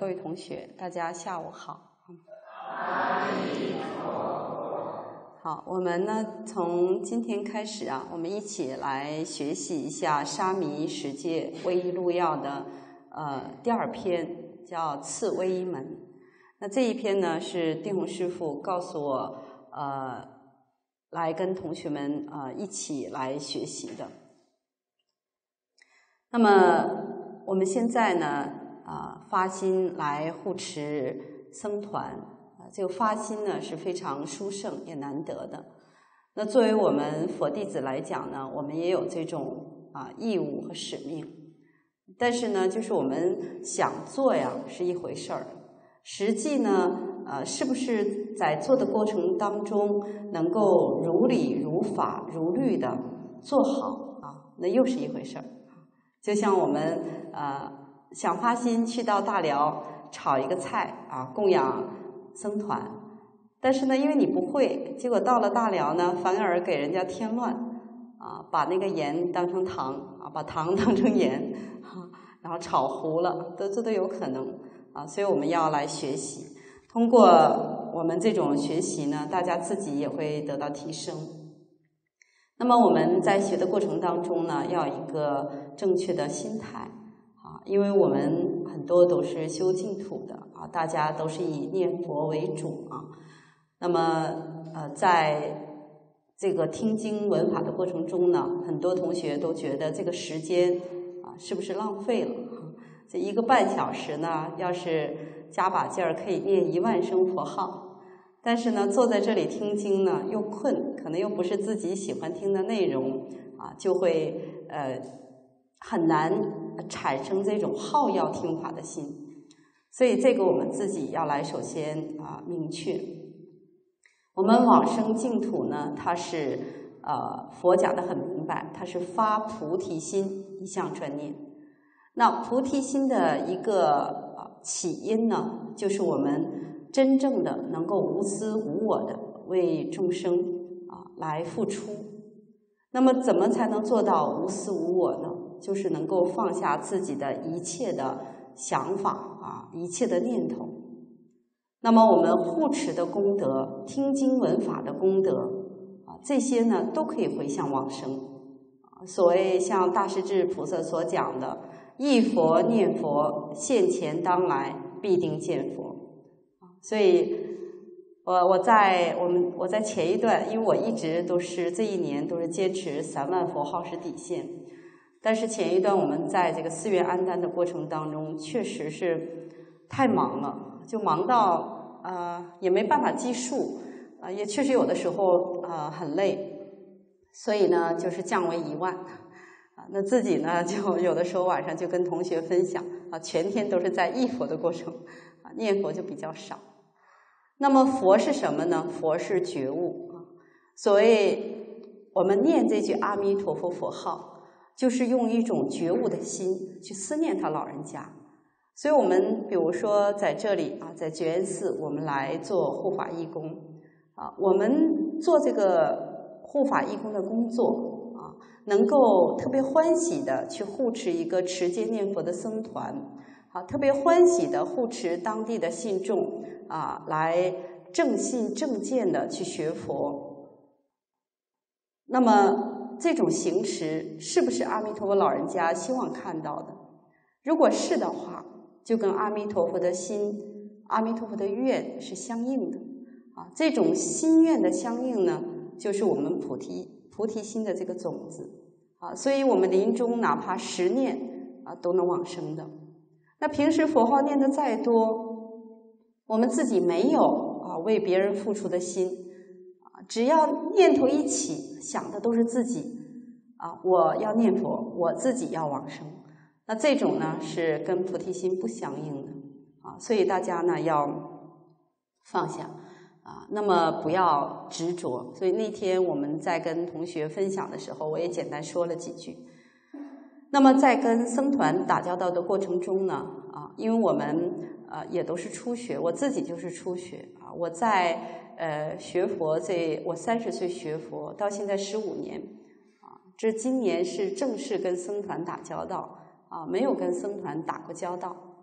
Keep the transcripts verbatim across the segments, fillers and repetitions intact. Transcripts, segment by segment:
位同学，大家下午好。好，我们呢从今天开始啊，我们一起来学习一下沙弥十戒皈依录要的呃第二篇，叫次皈依门。那这一篇呢是定宏师父告诉我呃来跟同学们呃一起来学习的。那么我们现在呢啊、呃、发心来护持僧团。这个发心呢是非常殊胜也难得的。那作为我们佛弟子来讲呢，我们也有这种啊义务和使命。但是呢，就是我们想做呀是一回事儿，实际呢，呃，是不是在做的过程当中能够如理如法如律的做好啊，那又是一回事儿。就像我们呃想发心去到大寮炒一个菜啊，供养僧团，但是呢，因为你不会，结果到了大寮呢，反而给人家添乱啊，把那个盐当成糖啊，把糖当成盐，啊、然后炒糊了，这这都有可能啊。所以我们要来学习，通过我们这种学习呢，大家自己也会得到提升。那么我们在学的过程当中呢，要有一个正确的心态。因为我们很多都是修净土的啊，大家都是以念佛为主啊。那么呃，在这个听经闻法的过程中呢，很多同学都觉得这个时间啊是不是浪费了？这一个半小时呢，要是加把劲儿，可以念一万声佛号。但是呢，坐在这里听经呢，又困，可能又不是自己喜欢听的内容啊，就会呃很难产生这种好要听法的心。所以这个我们自己要来首先啊明确，我们往生净土呢，它是呃佛讲的很明白，它是发菩提心一向专念。那菩提心的一个呃起因呢，就是我们真正的能够无私无我的为众生啊来付出。那么怎么才能做到无私无我呢？就是能够放下自己的一切的想法啊，一切的念头。那么我们护持的功德、听经闻法的功德啊，这些呢都可以回向往生。所谓像大势至菩萨所讲的，忆佛念佛，现前当来必定见佛。所以我我在我们我在前一段，因为我一直都是这一年都是坚持三万佛号是底线。但是前一段我们在这个寺院安单的过程当中，确实是太忙了，就忙到呃也没办法计数，啊、呃、也确实有的时候呃很累，所以呢就是降为一万啊。那自己呢就有的时候晚上就跟同学分享啊，全天都是在忆佛的过程啊，念佛就比较少。那么佛是什么呢？佛是觉悟啊。所谓我们念这句阿弥陀佛佛号，就是用一种觉悟的心去思念他老人家。所以我们比如说在这里啊，在觉缘寺我们来做护法义工啊，我们做这个护法义工的工作啊，能够特别欢喜的去护持一个持戒念佛的僧团啊，特别欢喜的护持当地的信众啊，来正信正见的去学佛。那么这种行持是不是阿弥陀佛老人家希望看到的？如果是的话，就跟阿弥陀佛的心、阿弥陀佛的愿是相应的啊。这种心愿的相应呢，就是我们菩提菩提心的这个种子啊。所以我们临终哪怕十念啊，都能往生的。那平时佛号念得再多，我们自己没有啊为别人付出的心。只要念头一起，想的都是自己啊！我要念佛，我自己要往生。那这种呢是跟菩提心不相应的啊，所以大家呢要放下啊，那么不要执着。所以那天我们在跟同学分享的时候，我也简单说了几句。那么在跟僧团打交道的过程中呢，啊，因为我们呃也都是初学，我自己就是初学啊，我在。呃，学佛这我三十岁学佛到现在十五年，啊，这今年是正式跟僧团打交道啊，没有跟僧团打过交道。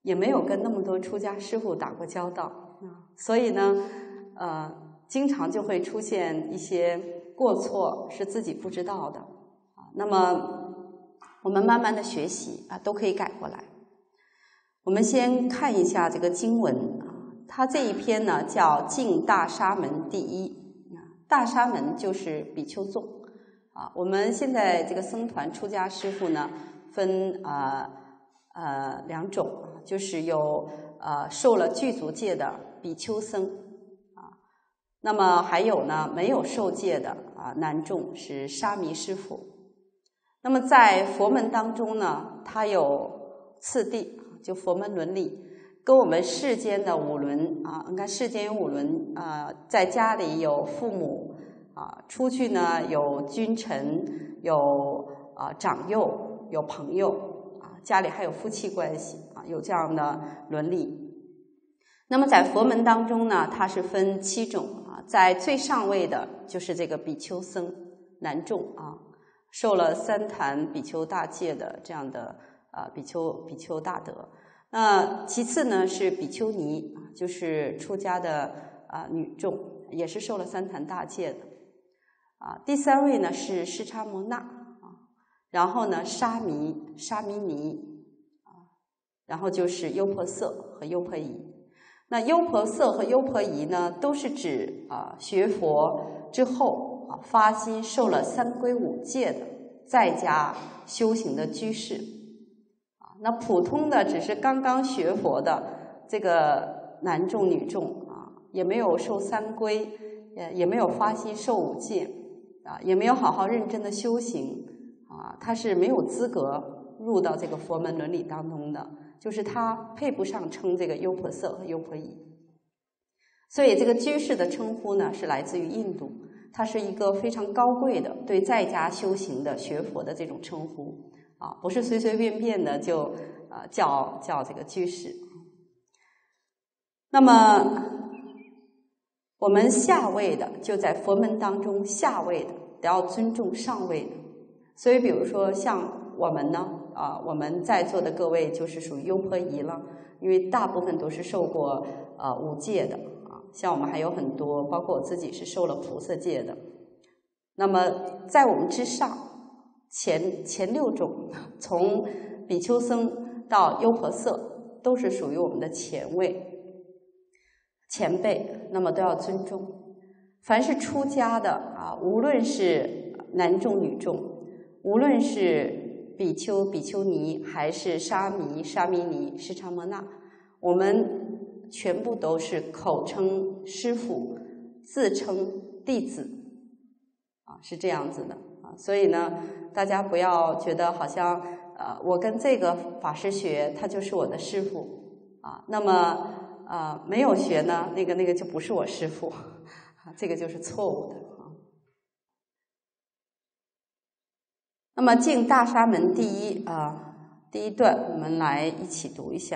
也没有跟那么多出家师父打过交道，所以呢，呃，经常就会出现一些过错是自己不知道的啊。那么我们慢慢的学习啊，都可以改过来。我们先看一下这个经文啊，它这一篇呢叫《净大沙门第一》，大沙门就是比丘众啊。我们现在这个僧团出家师父呢，分啊呃, 呃两种，就是有呃受了具足戒的比丘僧啊，那么还有呢没有受戒的啊男众是沙弥师父。那么在佛门当中呢，它有次第，就佛门伦理，跟我们世间的五伦啊，你看世间有五伦啊，在家里有父母啊，出去呢有君臣，有啊长幼，有朋友啊，家里还有夫妻关系啊，有这样的伦理。那么在佛门当中呢，它是分七种啊，在最上位的就是这个比丘僧男众啊，受了三坛比丘大戒的这样的啊比丘比丘大德。那其次呢是比丘尼，就是出家的啊女众，也是受了三坛大戒的啊。第三位呢是尸叉摩那啊，然后呢沙弥、沙弥尼啊，然后就是优婆塞和优婆夷。那优婆塞和优婆夷呢，都是指啊学佛之后啊发心受了三皈五戒的在家修行的居士。那普通的只是刚刚学佛的这个男众女众啊，也没有受三皈，也也没有发心受五戒啊，也没有好好认真的修行啊，他是没有资格入到这个佛门伦理当中的，就是他配不上称这个优婆塞和优婆夷。所以这个居士的称呼呢是来自于印度，它是一个非常高贵的对在家修行的学佛的这种称呼啊，不是随随便便的就啊叫叫这个居士。那么我们下位的，就在佛门当中下位的都要尊重上位的。所以比如说像我们呢啊，我们在座的各位就是属于优婆夷了，因为大部分都是受过呃五戒的啊，像我们还有很多，包括我自己是受了菩萨戒的。那么在我们之上前前六种，从比丘僧到优婆塞，都是属于我们的前位前辈，那么都要尊重。凡是出家的啊，无论是男众女众，无论是比丘比丘尼，还是沙弥沙弥尼尸叉摩那，我们全部都是口称师父，自称弟子啊，是这样子的啊。所以呢，大家不要觉得好像呃，我跟这个法师学，他就是我的师父啊。那么呃，没有学呢，那个那个就不是我师父啊，这个就是错误的啊。那么净大沙门第一啊，第一段我们来一起读一下。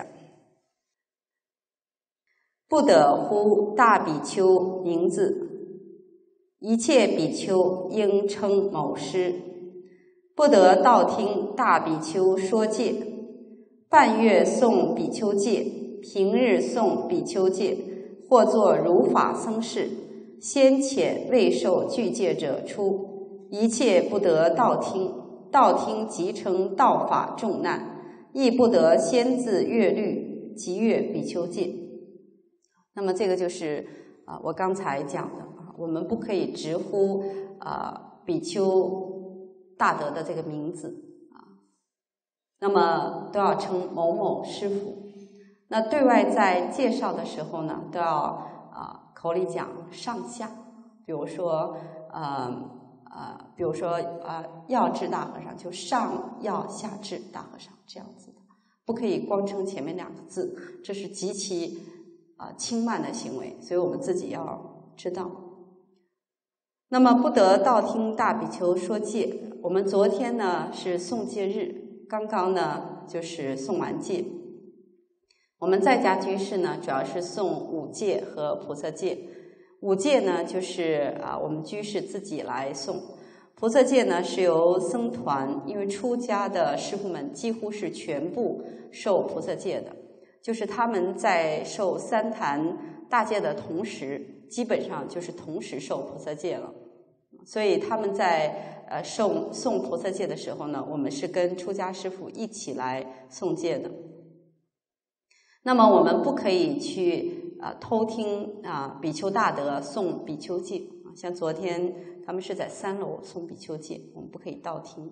不得呼大比丘名字，一切比丘应称某师。不得道听大比丘说戒，半月诵比丘戒，平日诵比丘戒，或作如法僧事，先遣未受具戒者出，一切不得道听，道听即成道法重难，亦不得先自阅律，即阅比丘戒。那么这个就是啊、呃，我刚才讲的啊，我们不可以直呼啊、呃、比丘大德的这个名字啊，那么都要称某某师父。那对外在介绍的时候呢，都要啊、呃、口里讲上下，比如说呃呃，比如说啊、呃、药智大和尚就上药下智大和尚这样子的，不可以光称前面两个字，这是极其啊、呃、轻慢的行为，所以我们自己要知道。那么不得道听大比丘说戒，我们昨天呢是诵戒日，刚刚呢就是诵完戒。我们在家居士呢，主要是诵五戒和菩萨戒。五戒呢，就是啊，我们居士自己来诵；菩萨戒呢，是由僧团，因为出家的师父们几乎是全部受菩萨戒的， 就是他们在受三坛大戒的同时，基本上就是同时受菩萨戒了。所以他们在呃受诵菩萨戒的时候呢，我们是跟出家师父一起来诵戒的。那么我们不可以去啊、呃、偷听啊、呃、比丘大德诵比丘戒，像昨天他们是在三楼诵比丘戒，我们不可以盗听。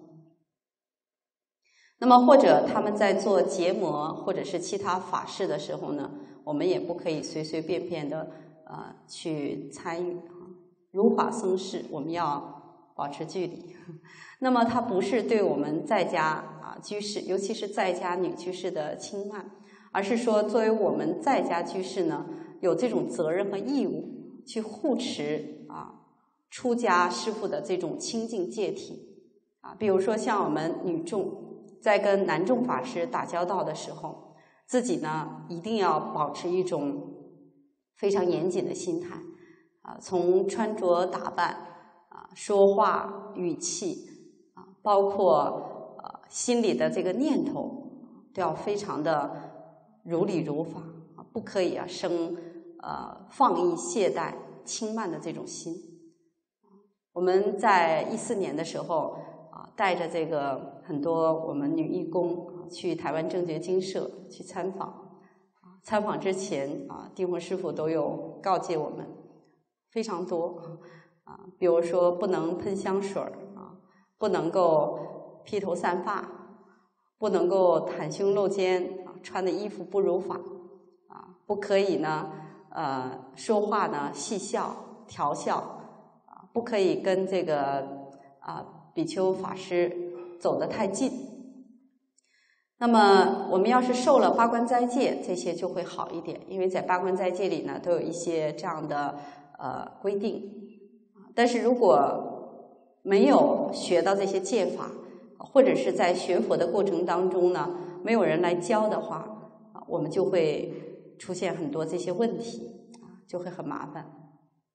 那么或者他们在做结魔或者是其他法事的时候呢，我们也不可以随随便便的呃去参与。如法僧事，我们要保持距离。那么它不是对我们在家啊居士，尤其是在家女居士的轻慢，而是说作为我们在家居士呢，有这种责任和义务去护持啊出家师父的这种清净戒体啊。比如说像我们女众在跟男众法师打交道的时候，自己呢一定要保持一种非常严谨的心态啊，从穿着打扮啊、说话语气啊，包括呃心里的这个念头，都要非常的如理如法啊，不可以啊生呃放逸懈怠、轻慢的这种心。我们在一四年的时候啊，带着这个很多我们女义工去台湾正觉精舍去参访。参访之前啊，定慧师父都有告诫我们非常多啊，比如说不能喷香水啊，不能够披头散发，不能够袒胸露肩啊，穿的衣服不如法啊，不可以呢呃说话呢戏笑调笑啊，不可以跟这个啊比丘法师走得太近。那么我们要是受了八关斋戒，这些就会好一点，因为在八关斋戒里呢都有一些这样的呃规定。但是如果没有学到这些戒法，或者是在学佛的过程当中呢没有人来教的话，我们就会出现很多这些问题，就会很麻烦。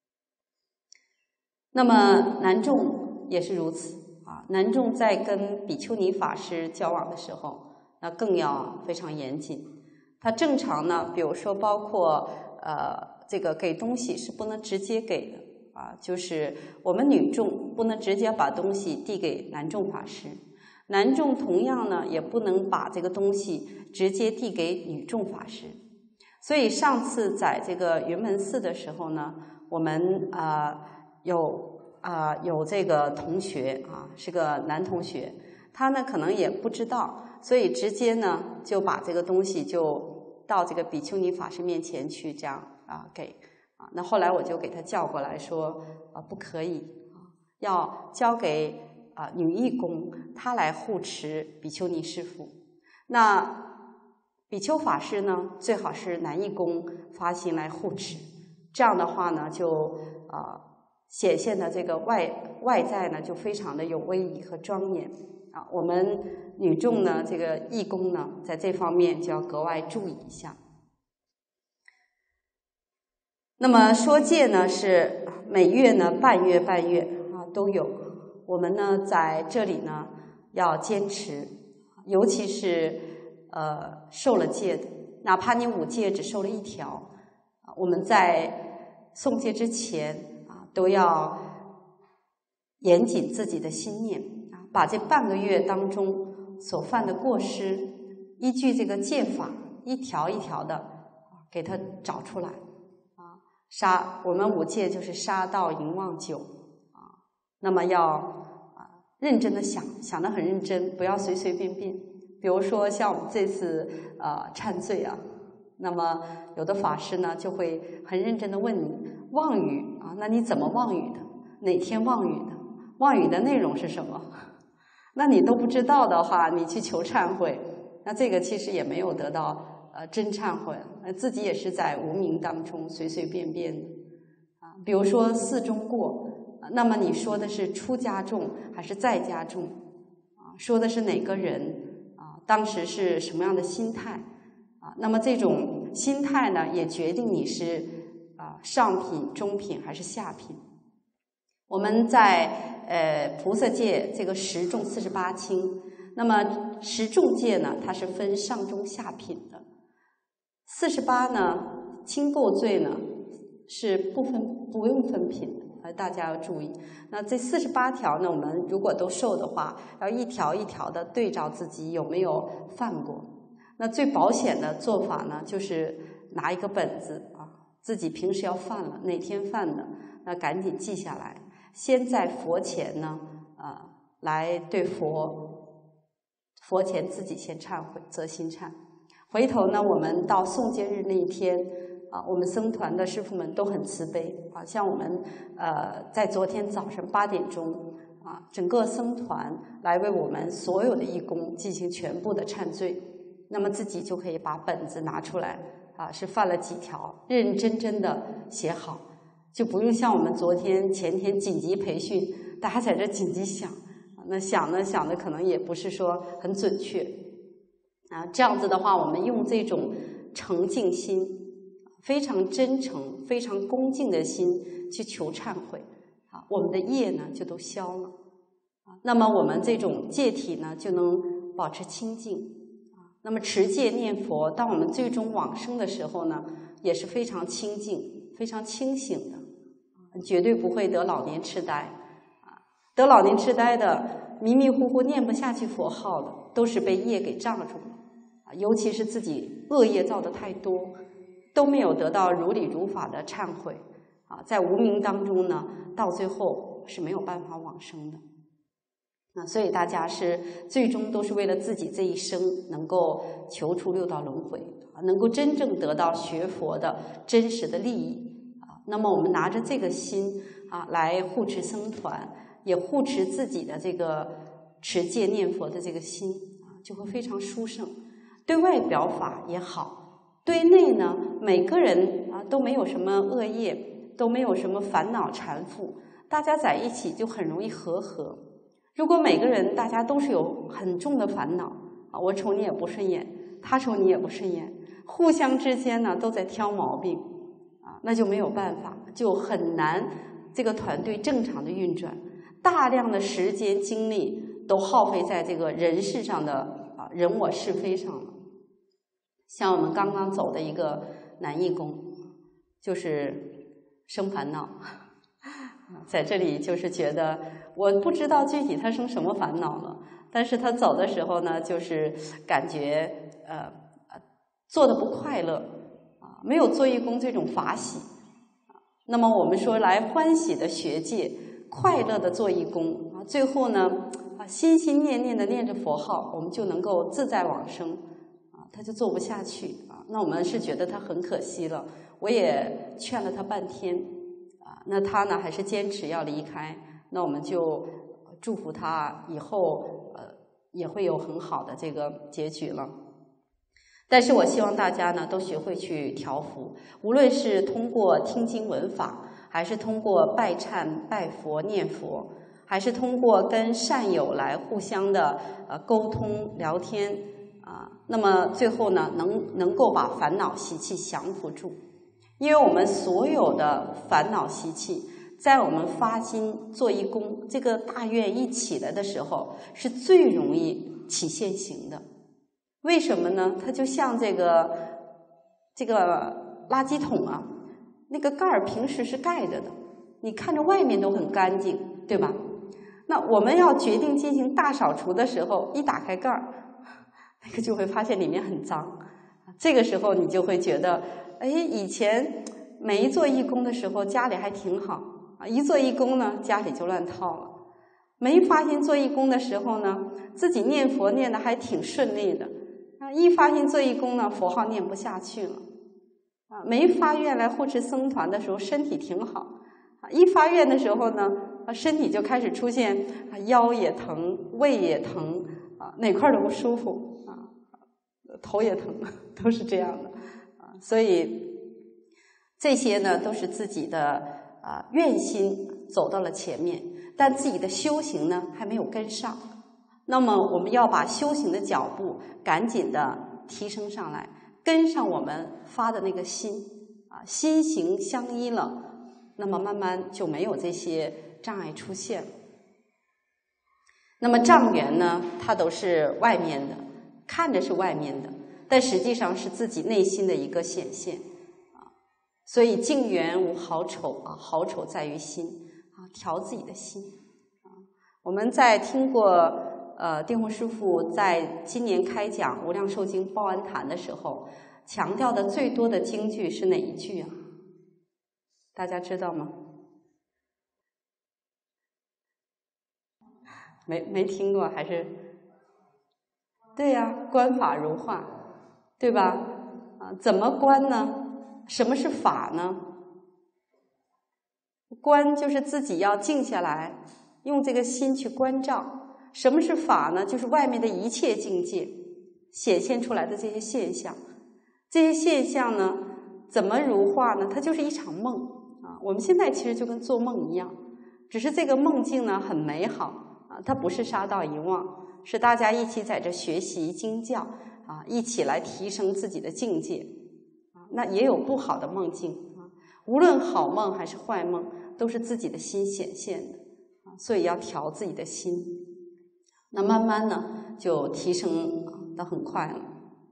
那么男众也是如此啊，男众在跟比丘尼法师交往的时候，那更要非常严谨。他正常呢，比如说包括呃这个给东西是不能直接给的啊，就是我们女众不能直接把东西递给男众法师，男众同样呢也不能把这个东西直接递给女众法师。所以上次在这个云门寺的时候呢，我们啊、呃、有啊、呃、有这个同学啊，是个男同学，他呢可能也不知道，所以直接呢就把这个东西就到这个比丘尼法师面前去这样啊给啊。那后来我就给他叫过来说啊，不可以啊，要交给啊女义工，她来护持比丘尼师父。那比丘法师呢，最好是男义工发心来护持，这样的话呢，就啊显现的这个外外在呢就非常的有威仪和庄严。啊，我们女众呢，这个义工呢，在这方面就要格外注意一下。那么说戒呢，是每月呢、半月、半月啊都有。我们呢在这里呢要坚持，尤其是呃受了戒的，哪怕你五戒只受了一条，我们在诵戒之前啊都要严谨自己的心念。把这半个月当中所犯的过失，依据这个戒法一条一条的给它找出来啊。杀我们五戒就是杀盗淫妄酒啊，那么要啊认真的想，想得很认真，不要随随便便。比如说像我们这次呃忏罪啊，那么有的法师呢就会很认真的问你妄语啊，那你怎么妄语的？哪天妄语的？妄语的内容是什么？那你都不知道的话，你去求忏悔，那这个其实也没有得到呃真忏悔，呃自己也是在无明当中随随便便的啊。比如说四中过，那么你说的是出家众还是在家众啊？说的是哪个人啊？当时是什么样的心态啊？那么这种心态呢，也决定你是啊上品、中品还是下品。我们在呃菩萨戒这个十众四十八轻，那么十众戒呢，它是分上中下品的。 四十八呢，轻垢罪呢是不分不用分品的，呃，大家要注意。那这四十八条呢，我们如果都受的话，要一条一条的对照自己有没有犯过。那最保险的做法呢，就是拿一个本子啊，自己平时要犯了哪天犯的，那赶紧记下来，先在佛前呢，呃，来对佛佛前自己先忏悔，择心忏。回头呢，我们到诵经日那一天啊，我们僧团的师父们都很慈悲啊，像我们呃，在昨天早上八点钟啊，整个僧团来为我们所有的义工进行全部的忏罪，那么自己就可以把本子拿出来啊，是犯了几条，认认真真的写好，就不用像我们昨天前天紧急培训，大家在这紧急想，那想呢想的可能也不是说很准确啊。这样子的话，我们用这种诚敬心，非常真诚、非常恭敬的心去求忏悔啊，我们的业呢就都消了啊。那么我们这种戒体呢就能保持清净啊。那么持戒念佛，当我们最终往生的时候呢，也是非常清净、非常清醒的，绝对不会得老年痴呆啊。得老年痴呆的、迷迷糊糊念不下去佛号的，都是被业给障住了啊。尤其是自己恶业造的太多，都没有得到如理如法的忏悔啊，在无明当中呢，到最后是没有办法往生的。那所以大家是最终都是为了自己这一生能够求出六道轮回啊，能够真正得到学佛的真实的利益啊。那么我们拿着这个心啊，来护持僧团，也护持自己的这个持戒念佛的这个心啊，就会非常殊胜。对外表法也好，对内呢，每个人啊都没有什么恶业，都没有什么烦恼缠缚，大家在一起就很容易和合。如果每个人大家都是有很重的烦恼啊，我瞅你也不顺眼，他瞅你也不顺眼，互相之间呢都在挑毛病啊，那就没有办法，就很难这个团队正常的运转，大量的时间精力都耗费在这个人事上的啊人我是非上了。像我们刚刚走的一个男义工，就是生烦恼，在这里就是觉得我不知道具体他生什么烦恼了，但是他走的时候呢，就是感觉呃做的不快乐啊，没有做义工这种法喜。那么我们说来欢喜的学戒，快乐的做义工啊，最后呢啊心心念念的念着佛号，我们就能够自在往生。他就做不下去啊，那我们是觉得他很可惜了，我也劝了他半天啊，那他呢还是坚持要离开，那我们就祝福他以后呃也会有很好的这个结局了。但是我希望大家呢都学会去调伏，无论是通过听经闻法，还是通过拜忏拜佛念佛，还是通过跟善友来互相的呃沟通聊天啊，那么最后呢，能能够把烦恼习气降服住，因为我们所有的烦恼习气，在我们发心做义工，这个大愿一起来的时候，是最容易起现行的。为什么呢？它就像这个这个垃圾桶啊，那个盖儿平时是盖着的，你看着外面都很干净，对吧？那我们要决定进行大扫除的时候，一打开盖儿，那个就会发现里面很脏，这个时候你就会觉得，哎，以前没做义工的时候家里还挺好啊，一做义工呢家里就乱套了。没发心做义工的时候呢，自己念佛念的还挺顺利的啊，一发心做义工呢，佛号念不下去了啊。没发愿来护持僧团的时候身体挺好啊，一发愿的时候呢，身体就开始出现腰也疼，胃也疼啊，哪块都不舒服啊，头也疼，都是这样的啊。所以这些呢，都是自己的啊愿心走到了前面，但自己的修行呢还没有跟上。那么我们要把修行的脚步赶紧的提升上来，跟上我们发的那个心啊，心行相依了，那么慢慢就没有这些障碍出现了。那么障缘呢，它都是外面的，看着是外面的， 但实际上是自己内心的一个显现啊。所以境缘无好丑啊，好丑在于心啊，调自己的心啊。我们在听过呃定慧师父在今年开讲《无量寿经报恩坛》的时候，强调的最多的经句是哪一句啊？大家知道吗？没没听过还是？对呀、啊，观法如画，对吧？啊，怎么观呢？什么是法呢？观就是自己要静下来，用这个心去关照。什么是法呢？就是外面的一切境界显现出来的这些现象。这些现象呢，怎么如画呢？它就是一场梦啊。我们现在其实就跟做梦一样，只是这个梦境呢很美好啊，它不是杀盗遗忘，是大家一起在这学习经教啊，一起来提升自己的境界啊。那也有不好的梦境啊，无论好梦还是坏梦，都是自己的心显现的啊，所以要调自己的心。那慢慢呢，就提升的很快了。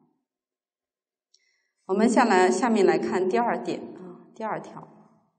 我们下来下面来看第二点啊，第二条。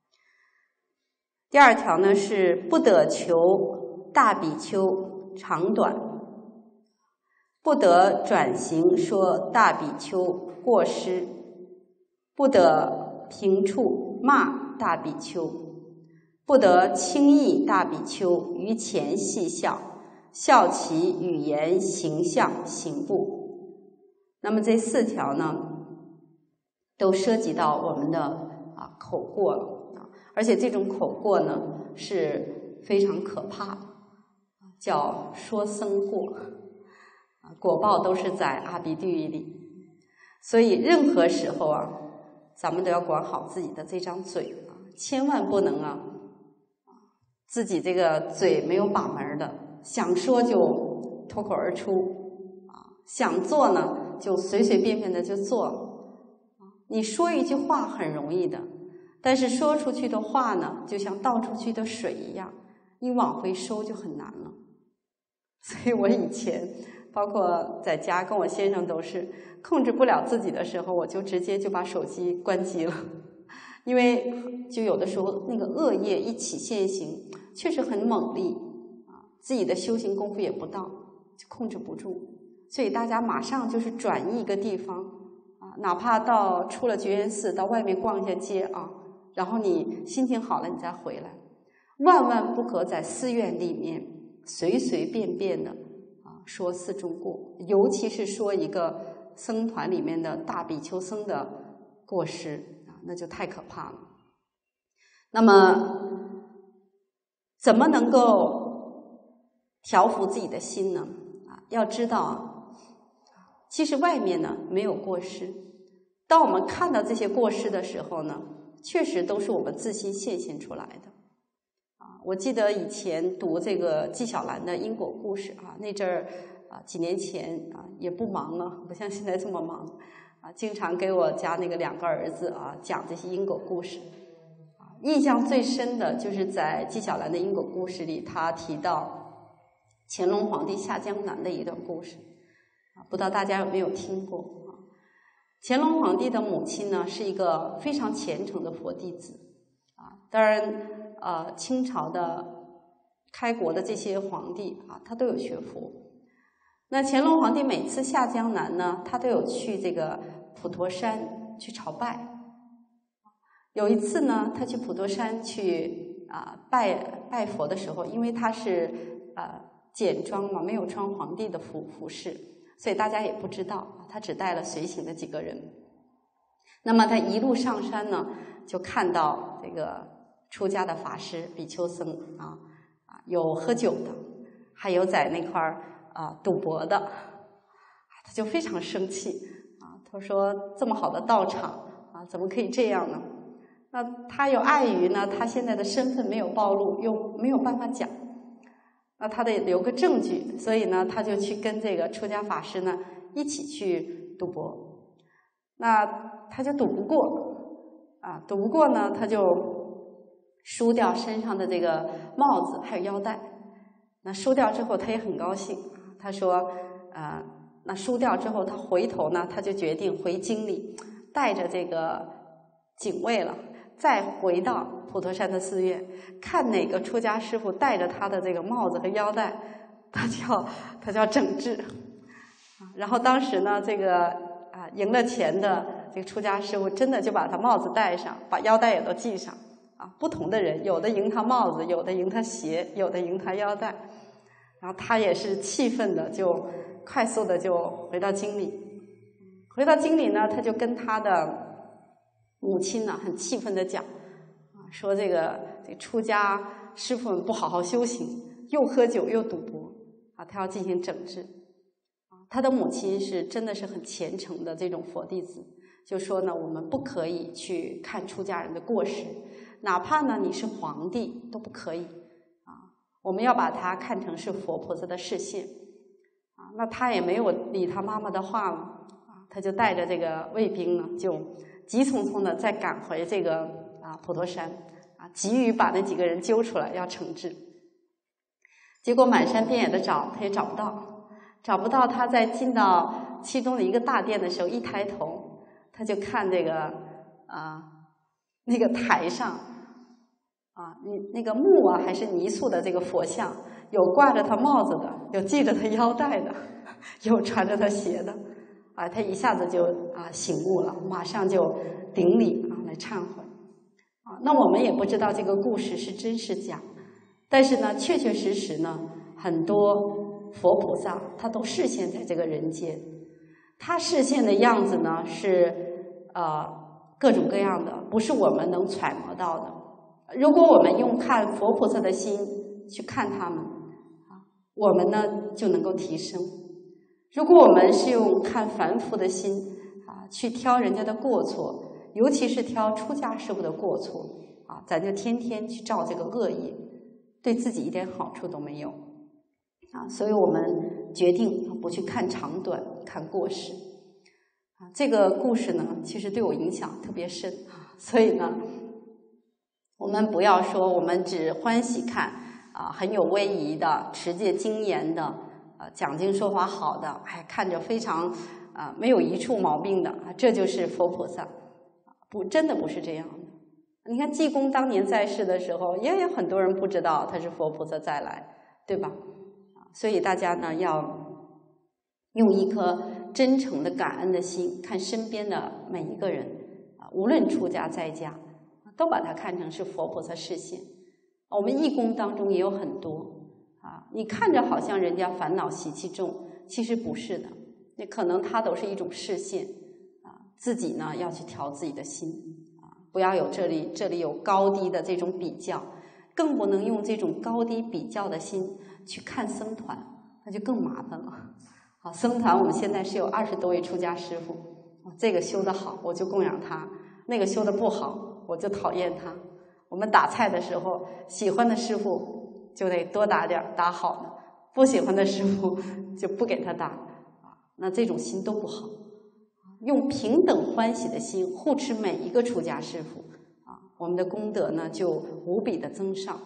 第二条呢是不得求大比丘长短，不得转行说大比丘过失，不得平处骂大比丘，不得轻易大比丘于前戏笑，笑其语言形象行步。那么这四条呢，都涉及到我们的啊口过了啊，而且这种口过呢是非常可怕的，叫说僧过啊，果报都是在阿鼻地狱里。所以任何时候啊，咱们都要管好自己的这张嘴啊，千万不能啊，自己这个嘴没有把门的，想说就脱口而出啊，想做呢就随随便便的就做了。你说一句话很容易的，但是说出去的话呢，就像倒出去的水一样，你往回收就很难了。所以我以前包括在家跟我先生都是控制不了自己的时候，我就直接就把手机关机了。因为就有的时候那个恶业一起现行，确实很猛烈啊，自己的修行功夫也不到，就控制不住。所以大家马上就是转移一个地方啊，哪怕到出了觉缘寺，到外面逛一下街啊，然后你心情好了你再回来，万万不可在寺院里面随随便便的啊说四中过，尤其是说一个僧团里面的大比丘僧的过失啊，那就太可怕了。那么怎么能够调伏自己的心呢？啊，要知道啊，其实外面呢没有过失，当我们看到这些过失的时候呢，确实都是我们自心现现出来的。啊，我记得以前读这个纪晓岚的因果故事啊，那阵儿啊几年前啊也不忙了，不像现在这么忙啊，经常给我家那个两个儿子啊讲这些因果故事。啊，印象最深的就是在纪晓岚的因果故事里，他提到乾隆皇帝下江南的一段故事。啊，不知道大家有没有听过啊？乾隆皇帝的母亲呢是一个非常虔诚的佛弟子啊，当然。呃，清朝的开国的这些皇帝啊，他都有学佛。那乾隆皇帝每次下江南呢，他都有去这个普陀山去朝拜。有一次呢，他去普陀山去啊、呃、拜拜佛的时候，因为他是呃简装嘛，没有穿皇帝的服服饰，所以大家也不知道，他只带了随行的几个人。那么他一路上山呢，就看到这个出家的法师比丘僧啊啊，有喝酒的，还有在那块儿啊赌博的，他就非常生气啊，他说这么好的道场啊，怎么可以这样呢？那他又碍于呢，他现在的身份没有暴露，又没有办法讲，那他得留个证据，所以呢，他就去跟这个出家法师呢一起去赌博，那他就赌不过啊，赌不过呢，他就输掉身上的这个帽子还有腰带。那输掉之后他也很高兴，他说呃， 那输掉之后，他回头呢，他就决定回京里，带着这个警卫了，再回到普陀山的寺院，看哪个出家师傅戴着他的这个帽子和腰带，他就要他就要整治。然后当时呢，这个啊赢了钱的这个出家师傅真的就把他帽子戴上，把腰带也都系上啊。不同的人，有的赢他帽子，有的赢他鞋，有的赢他腰带。然后他也是气愤的，就快速的就回到京里。回到京里呢，他就跟他的母亲呢很气愤的讲啊，说这个这个出家师傅们不好好修行，又喝酒又赌博啊，他要进行整治。他的母亲是真的是很虔诚的这种佛弟子，就说呢，我们不可以去看出家人的过失，哪怕呢你是皇帝都不可以啊，我们要把它看成是佛菩萨的示现啊。那他也没有理他妈妈的话了啊，他就带着这个卫兵呢，就急匆匆的再赶回这个啊普陀山啊，急于把那几个人揪出来要惩治。结果满山遍野的找，他也找不到。找不到，他在进到其中的一个大殿的时候，一抬头，他就看这个啊那个台上啊，你那个木啊还是泥塑的这个佛像，有挂着他帽子的，有系着他腰带的，有穿着他鞋的，啊，他一下子就啊醒悟了，马上就顶礼啊来忏悔啊。那我们也不知道这个故事是真是假，但是呢，确确实实呢，很多佛菩萨他都示现在这个人间，他示现的样子呢是呃各种各样的，不是我们能揣摩到的。如果我们用看佛菩萨的心去看他们啊，我们呢就能够提升。如果我们是用看凡夫的心啊去挑人家的过错，尤其是挑出家师傅的过错啊，咱就天天去造这个恶业，对自己一点好处都没有。啊，所以我们决定不去看长短，看过失。啊，这个故事呢，其实对我影响特别深啊。所以呢，我们不要说我们只欢喜看啊很有威仪的、持戒精严的、啊讲经说法好的，还看着非常啊没有一处毛病的啊，这就是佛菩萨。不，真的不是这样的。你看济公当年在世的时候，也有很多人不知道他是佛菩萨再来，对吧？所以大家呢要用一颗真诚的感恩的心看身边的每一个人啊，无论出家在家，都把它看成是佛菩萨示现。我们义工当中也有很多啊，你看着好像人家烦恼习气重，其实不是的，那可能它都是一种示现啊。自己呢要去调自己的心啊，不要有这里这里有高低的这种比较，更不能用这种高低比较的心去看僧团，那就更麻烦了。好，僧团我们现在是有二十多位出家师傅，这个修得好我就供养他，那个修得不好我就讨厌他。我们打菜的时候，喜欢的师傅就得多打点，打好的；不喜欢的师傅就不给他打。那这种心都不好。用平等欢喜的心护持每一个出家师傅啊，我们的功德呢就无比的增上。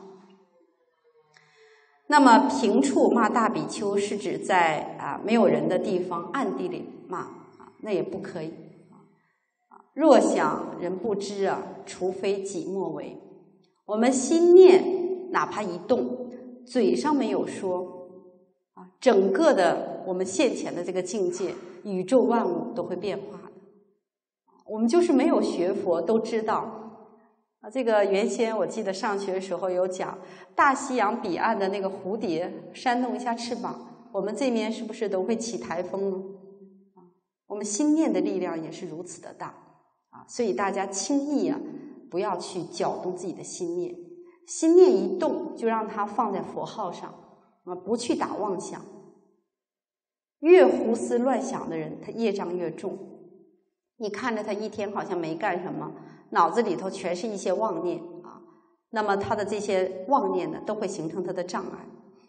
那么平处骂大比丘是指在啊没有人的地方暗地里骂啊，那也不可以啊。若想人不知啊，除非己莫为。我们心念哪怕一动，嘴上没有说啊，整个的我们现前的这个境界，宇宙万物都会变化的。我们就是没有学佛都知道。啊，这个原先我记得上学的时候有讲，大西洋彼岸的那个蝴蝶扇动一下翅膀，我们这边是不是都会起台风呢？啊，我们心念的力量也是如此的大啊，所以大家轻易啊不要去搅动自己的心念，心念一动就让它放在佛号上啊，不去打妄想。越胡思乱想的人，他业障越重。你看着他一天好像没干什么，脑子里头全是一些妄念啊，那么他的这些妄念呢，都会形成他的障碍。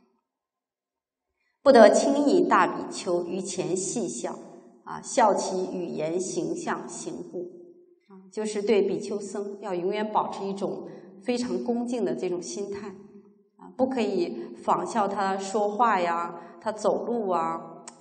不得轻易大比丘于前戏笑啊，笑其语言形象行护啊，就是对比丘僧要永远保持一种非常恭敬的这种心态啊，不可以仿效他说话呀，他走路啊啊，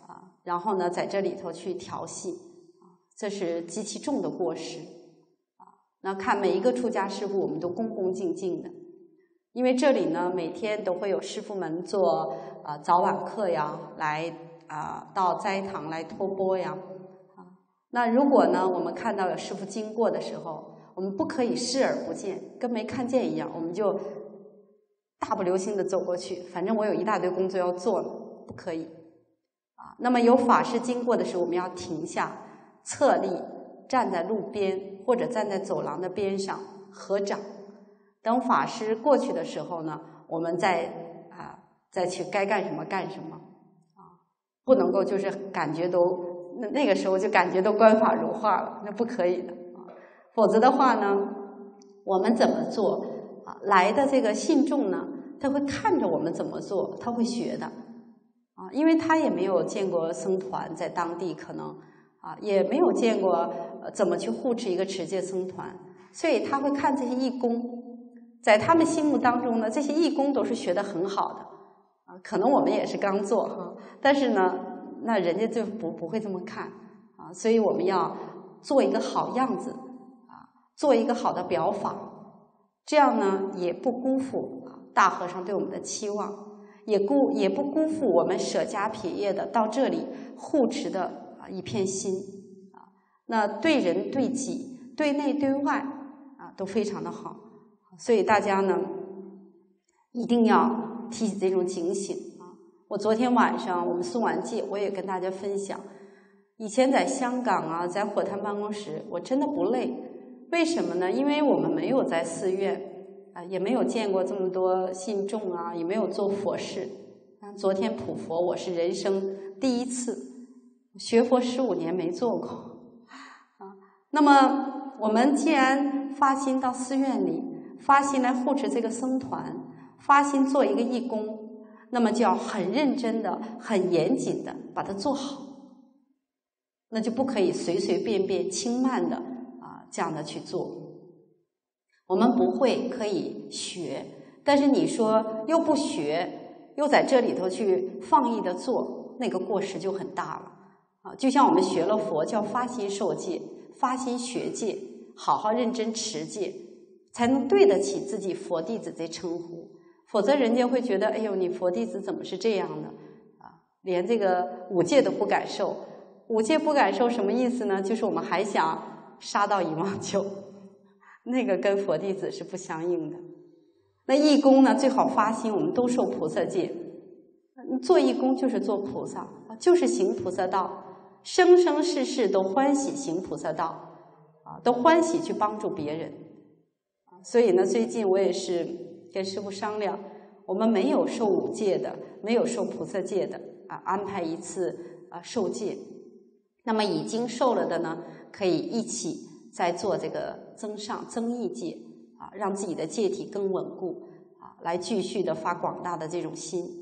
然后呢在这里头去调戏，这是极其重的过失。那看每一个出家师父，我们都恭恭敬敬的，因为这里呢每天都会有师父们做呃早晚课呀，来啊、呃、到斋堂来托钵呀。啊，那如果呢我们看到有师父经过的时候，我们不可以视而不见，跟没看见一样，我们就大步流星的走过去，反正我有一大堆工作要做了，不可以。啊，那么有法师经过的时候，我们要停下，侧立，站在路边或者站在走廊的边上合掌，等法师过去的时候呢，我们再啊再去该干什么干什么啊，不能够就是感觉都那那个时候就感觉都观法如画了，那不可以的啊。否则的话呢，我们怎么做啊，来的这个信众呢，他会看着我们怎么做，他会学的啊，因为他也没有见过僧团在当地可能。啊，也没有见过呃怎么去护持一个持戒僧团，所以他会看这些义工，在他们心目当中呢，这些义工都是学得很好的啊，可能我们也是刚做哈，但是呢，那人家就不不会这么看啊，所以我们要做一个好样子啊，做一个好的表法，这样呢也不辜负啊大和尚对我们的期望，也辜也不辜负我们舍家撇业的到这里护持的。一片心啊，那对人对己对内对外啊都非常的好，所以大家呢一定要提起这种警醒啊。我昨天晚上我们送完戒，我也跟大家分享，以前在香港啊，在火炭办公室，我真的不累，为什么呢？因为我们没有在寺院啊，也没有见过这么多信众啊，也没有做佛事啊。昨天普佛，我是人生第一次。学佛十五年没做过啊，那么我们既然发心到寺院里，发心来护持这个僧团，发心做一个义工，那么就要很认真的、很严谨的把它做好，那就不可以随随便便、轻慢的啊这样的去做。我们不会可以学，但是你说又不学，又在这里头去放逸的做，那个过失就很大了。啊，就像我们学了佛，叫发心受戒，发心学戒，好好认真持戒，才能对得起自己佛弟子这称呼。否则人家会觉得，哎呦，你佛弟子怎么是这样的啊？连这个五戒都不敢受。五戒不敢受什么意思呢？就是我们还想杀到遗忘救，那个跟佛弟子是不相应的。那义工呢，最好发心，我们都受菩萨戒。做义工就是做菩萨，就是行菩萨道。生生世世都欢喜行菩萨道啊，都欢喜去帮助别人。所以呢，最近我也是跟师父商量，我们没有受五戒的，没有受菩萨戒的啊，安排一次啊受戒。那么已经受了的呢，可以一起再做这个增上增益戒啊，让自己的戒体更稳固啊，来继续的发广大的这种心。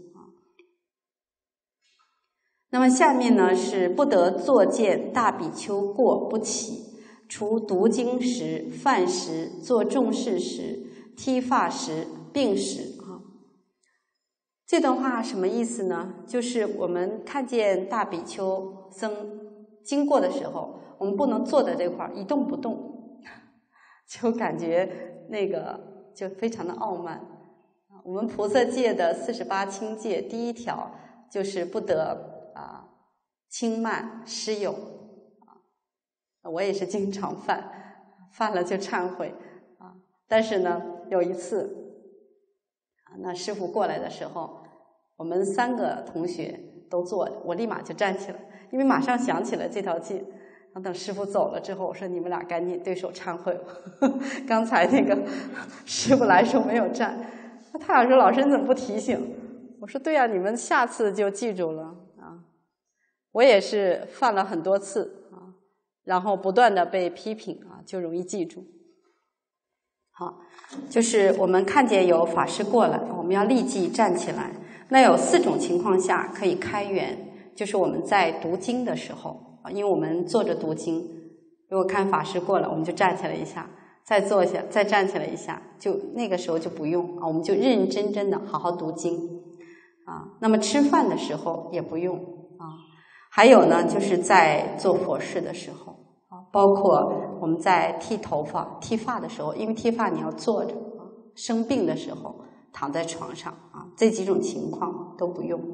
那么下面呢是不得作见大比丘过不起，除读经时、饭时、做重事时、剃发时、病时啊。这段话什么意思呢？就是我们看见大比丘僧经过的时候，我们不能坐在这块儿一动不动，就感觉那个就非常的傲慢。我们菩萨戒的四十八轻戒第一条就是不得啊，轻慢施有啊，我也是经常犯，犯了就忏悔啊。但是呢，有一次啊，那师父过来的时候，我们三个同学都坐着，我立马就站起来，因为马上想起了这条戒。然后等师父走了之后，我说你们俩赶紧对手忏悔吧。刚才那个师父来说没有站，他俩说老师你怎么不提醒？我说对呀、啊，你们下次就记住了啊。我也是犯了很多次啊，然后不断的被批评啊，就容易记住。好，就是我们看见有法师过来，我们要立即站起来。那有四种情况下可以开源，就是我们在读经的时候，因为我们坐着读经，如果看法师过来，我们就站起来一下，再坐下，再站起来一下，就那个时候就不用啊，我们就认认真真的好好读经啊。那么吃饭的时候也不用啊。 还有呢，就是在做佛事的时候啊，包括我们在剃头发、剃发的时候，因为剃发你要坐着啊，生病的时候躺在床上啊，这几种情况都不用。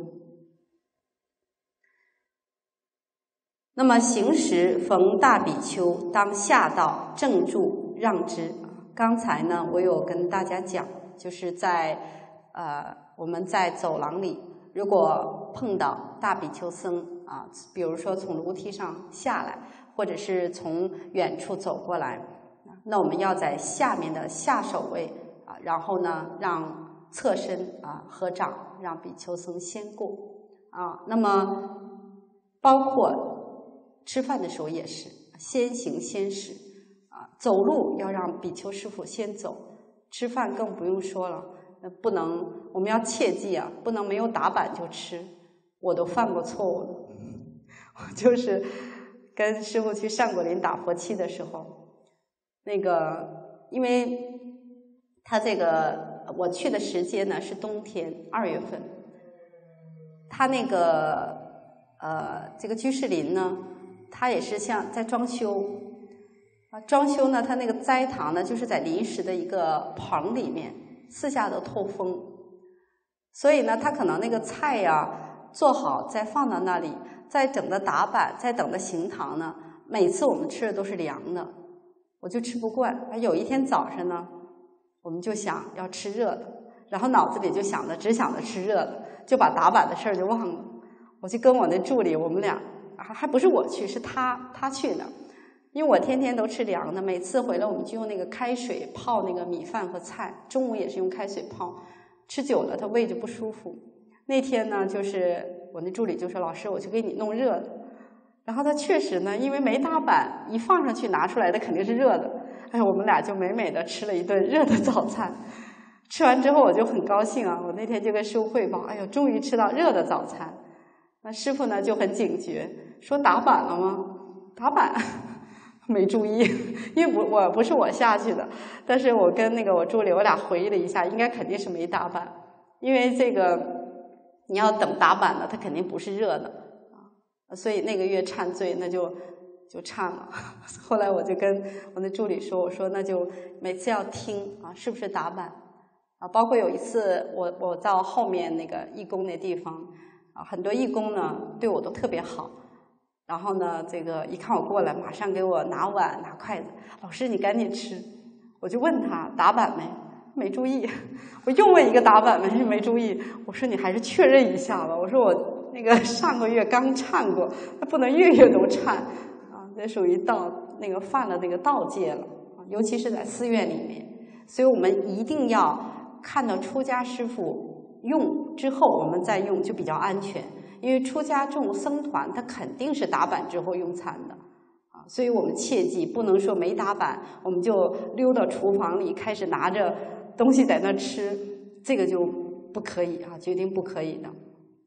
那么行时逢大比丘，当下道正住让之。刚才呢，我有跟大家讲，就是在呃我们在走廊里，如果碰到大比丘僧啊，比如说从楼梯上下来，或者是从远处走过来，那我们要在下面的下手位啊，然后呢让侧身啊合掌，让比丘僧先过啊。那么包括吃饭的时候也是先行先食啊，走路要让比丘师父先走，吃饭更不用说了，不能，我们要切记啊，不能没有打板就吃。我都犯过错误了，我就是跟师父去上果林打佛七的时候，那个因为他这个我去的时间呢是冬天二月份，他那个呃这个居士林呢。它也是像在装修啊，装修呢，它那个斋堂呢，就是在临时的一个棚里面，四下都透风，所以呢，它可能那个菜呀做好再放到那里，再整的打板，再等的行堂呢，每次我们吃的都是凉的，我就吃不惯。有一天早上呢，我们就想要吃热的，然后脑子里就想着只想着吃热的，就把打板的事儿就忘了。我就跟我那助理，我们俩。还还不是我去，是他他去的，因为我天天都吃凉的，每次回来我们就用那个开水泡那个米饭和菜，中午也是用开水泡，吃久了他胃就不舒服。那天呢，就是我那助理就说：“老师，我去给你弄热的。”然后他确实呢，因为没打板，一放上去拿出来的肯定是热的。哎，我们俩就美美的吃了一顿热的早餐。吃完之后我就很高兴啊，我那天就跟师父汇报：“哎呦，终于吃到热的早餐。”那师父呢就很警觉，说打板了吗？打板没注意，因为不我不是我下去的，但是我跟那个我助理我俩回忆了一下，应该肯定是没打板，因为这个你要等打板的，它肯定不是热的啊，所以那个月忏罪那就就忏了。后来我就跟我那助理说，我说那就每次要听啊，是不是打板啊？包括有一次我我到后面那个义工那地方。啊，很多义工呢对我都特别好，然后呢，这个一看我过来，马上给我拿碗拿筷子，老师你赶紧吃。我就问他打板没，没注意。我又问一个打板没，没注意。我说你还是确认一下吧。我说我那个上个月刚忏过，那不能月月都忏啊，这属于盗那个犯了那个盗戒了啊，尤其是在寺院里面。所以我们一定要看到出家师父。用之后我们再用就比较安全，因为出家众僧团他肯定是打板之后用餐的啊，所以我们切记不能说没打板我们就溜到厨房里开始拿着东西在那吃，这个就不可以啊，决定不可以的。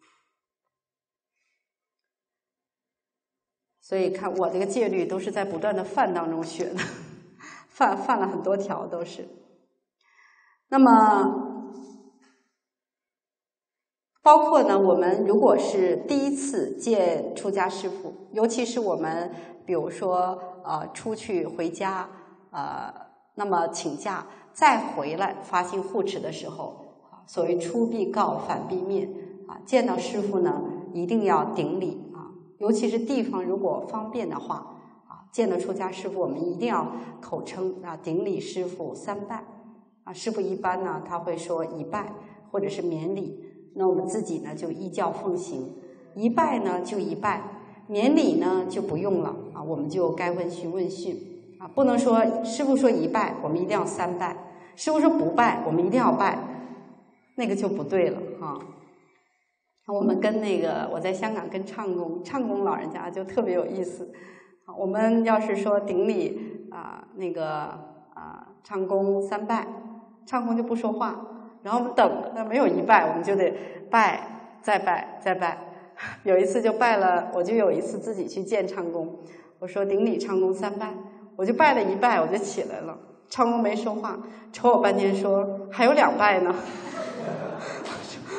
所以看我这个戒律都是在不断的犯当中学的，犯犯了很多条都是。那么包括呢，我们如果是第一次见出家师父，尤其是我们比如说呃出去回家呃，那么请假再回来发心护持的时候，所谓出必告，反必面啊，见到师父呢一定要顶礼啊，尤其是地方如果方便的话啊，见到出家师父我们一定要口称啊，顶礼师父三拜啊，师父一般呢他会说一拜或者是免礼。那我们自己呢就依教奉行，一拜呢就一拜，免礼呢就不用了啊，我们就该问讯问讯啊，不能说师父说一拜我们一定要三拜，师父说不拜我们一定要拜，那个就不对了啊。我们跟那个我在香港跟唱公唱公老人家就特别有意思啊，我们要是说顶礼啊，那个啊唱公三拜，唱公就不说话。然后我们等，那没有一拜，我们就得拜，再拜，再拜。有一次就拜了，我就有一次自己去见唱公，我说顶礼唱公三拜，我就拜了一拜，我就起来了。唱公没说话，瞅我半天说还有两拜呢。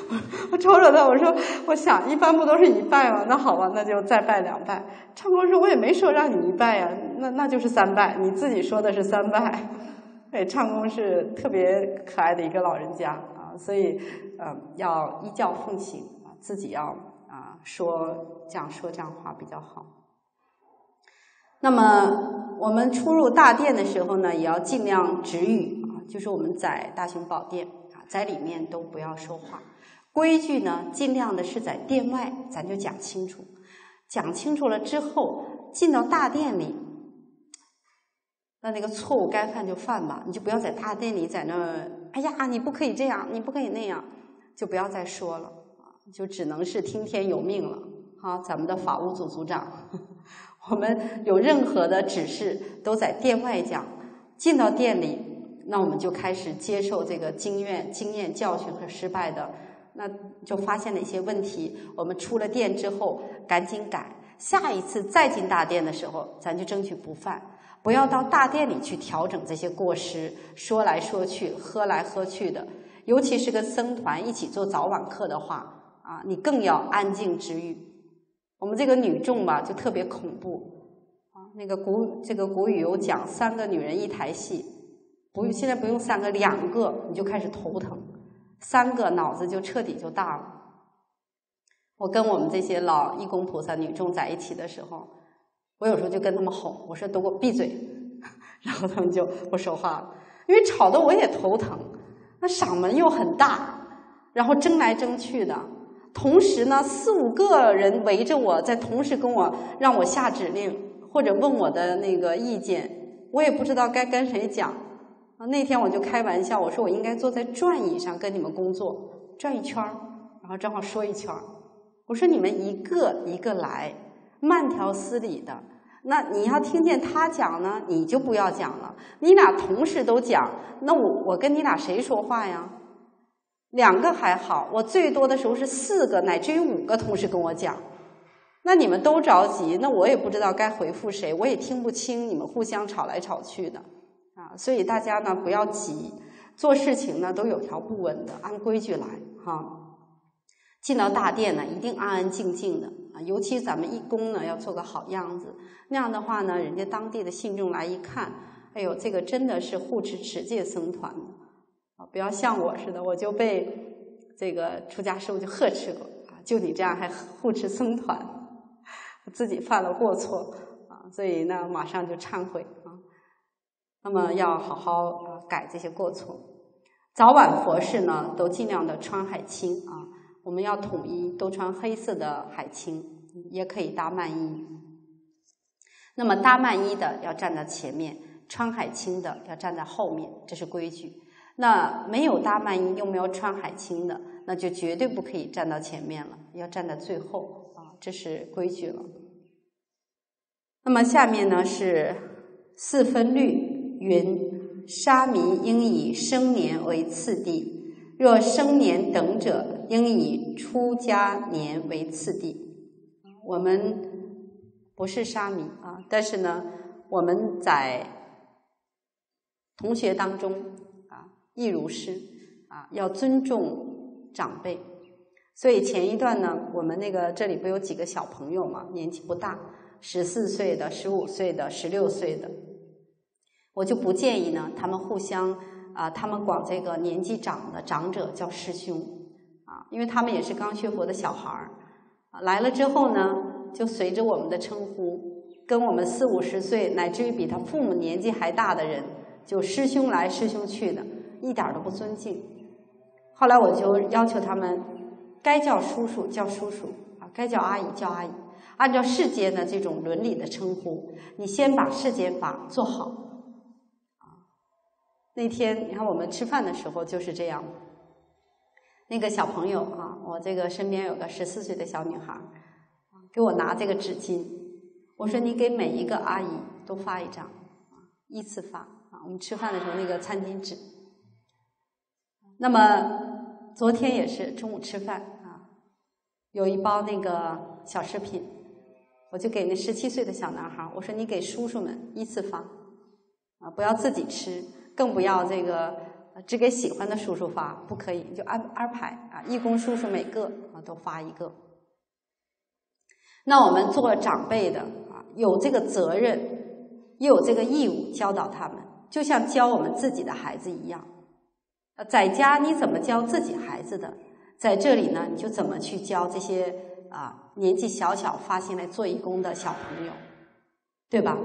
我瞅瞅他，我说我想一般不都是一拜吗？那好吧，那就再拜两拜。唱功说我也没说让你一拜呀，那那就是三拜，你自己说的是三拜。对，唱功是特别可爱的一个老人家啊，所以呃要依教奉行啊，自己要啊说这样说这样话比较好。那么我们出入大殿的时候呢，也要尽量止语啊，就是我们在大雄宝殿啊，在里面都不要说话。规矩呢，尽量的是在殿外，咱就讲清楚。讲清楚了之后，进到大殿里，那那个错误该犯就犯吧，你就不要在大殿里在那儿，哎呀，你不可以这样，你不可以那样，就不要再说了啊，就只能是听天由命了。好，咱们的法务组组长，我们有任何的指示都在殿外讲，进到店里，那我们就开始接受这个经验、经验教训和失败的，那就发现了一些问题，我们出了店之后赶紧改，下一次再进大殿的时候，咱就争取不犯，不要到大殿里去调整这些过失，说来说去，喝来喝去的，尤其是跟僧团一起做早晚课的话啊，你更要安静止语。我们这个女众吧，就特别恐怖啊。那个古这个古语有讲，三个女人一台戏，不现在不用三个，两个你就开始头疼，三个脑子就彻底就大了。我跟我们这些老义工菩萨女众在一起的时候，我有时候就跟他们吼，我说都给我闭嘴，然后他们就不说话了，因为吵得我也头疼，那嗓门又很大，然后争来争去的。同时呢，四五个人围着我，在同时跟我让我下指令，或者问我的那个意见，我也不知道该跟谁讲。啊，那天我就开玩笑，我说我应该坐在转椅上跟你们工作，转一圈，然后正好说一圈。我说你们一个一个来，慢条斯理的。那你要听见他讲呢，你就不要讲了。你俩同时都讲，那我我跟你俩谁说话呀？两个还好，我最多的时候是四个乃至于五个同时跟我讲，那你们都着急，那我也不知道该回复谁，我也听不清你们互相吵来吵去的啊，所以大家呢不要急，做事情呢都有条不紊的，按规矩来哈。进到大殿呢，一定安安静静的啊，尤其咱们义工呢要做个好样子，那样的话呢，人家当地的信众来一看，哎呦，这个真的是护持持戒僧团的。不要像我似的，我就被这个出家师父就呵斥过啊！就你这样还护持僧团，自己犯了过错啊，所以呢马上就忏悔啊。那么要好好啊改这些过错。早晚佛事呢都尽量的穿海青啊，我们要统一都穿黑色的海青，也可以搭曼衣。那么搭曼衣的要站在前面，穿海青的要站在后面，这是规矩。那没有搭曼衣又没有穿海青的，那就绝对不可以站到前面了，要站在最后啊，这是规矩了。那么下面呢是四分律云：沙弥应以生年为次第，若生年等者，应以出家年为次第。我们不是沙弥啊，但是呢，我们在同学当中亦如是啊，要尊重长辈。所以前一段呢，我们那个这里不有几个小朋友嘛，年纪不大，十四岁的、十五岁的、十六岁的，我就不建议呢，他们互相啊，他们管这个年纪长的长者叫师兄啊，因为他们也是刚学佛的小孩儿啊，来了之后呢，就随着我们的称呼，跟我们四五十岁乃至于比他父母年纪还大的人，就师兄来师兄去的。一点都不尊敬。后来我就要求他们，该叫叔叔叫叔叔啊，该叫阿姨叫阿姨，按照世间的这种伦理的称呼，你先把世间法做好啊。那天你看我们吃饭的时候就是这样，那个小朋友啊，我这个身边有个十四岁的小女孩，给我拿这个纸巾，我说你给每一个阿姨都发一张啊，依次发啊。我们吃饭的时候那个餐巾纸。那么昨天也是中午吃饭啊，有一包那个小食品，我就给那十七岁的小男孩，我说你给叔叔们依次发啊，不要自己吃，更不要这个只给喜欢的叔叔发，不可以，就安安排啊，义工叔叔每个啊都发一个。那我们做长辈的啊，有这个责任，又有这个义务教导他们，就像教我们自己的孩子一样。在家你怎么教自己孩子的，在这里呢，你就怎么去教这些啊年纪小小发心来做义工的小朋友，对吧？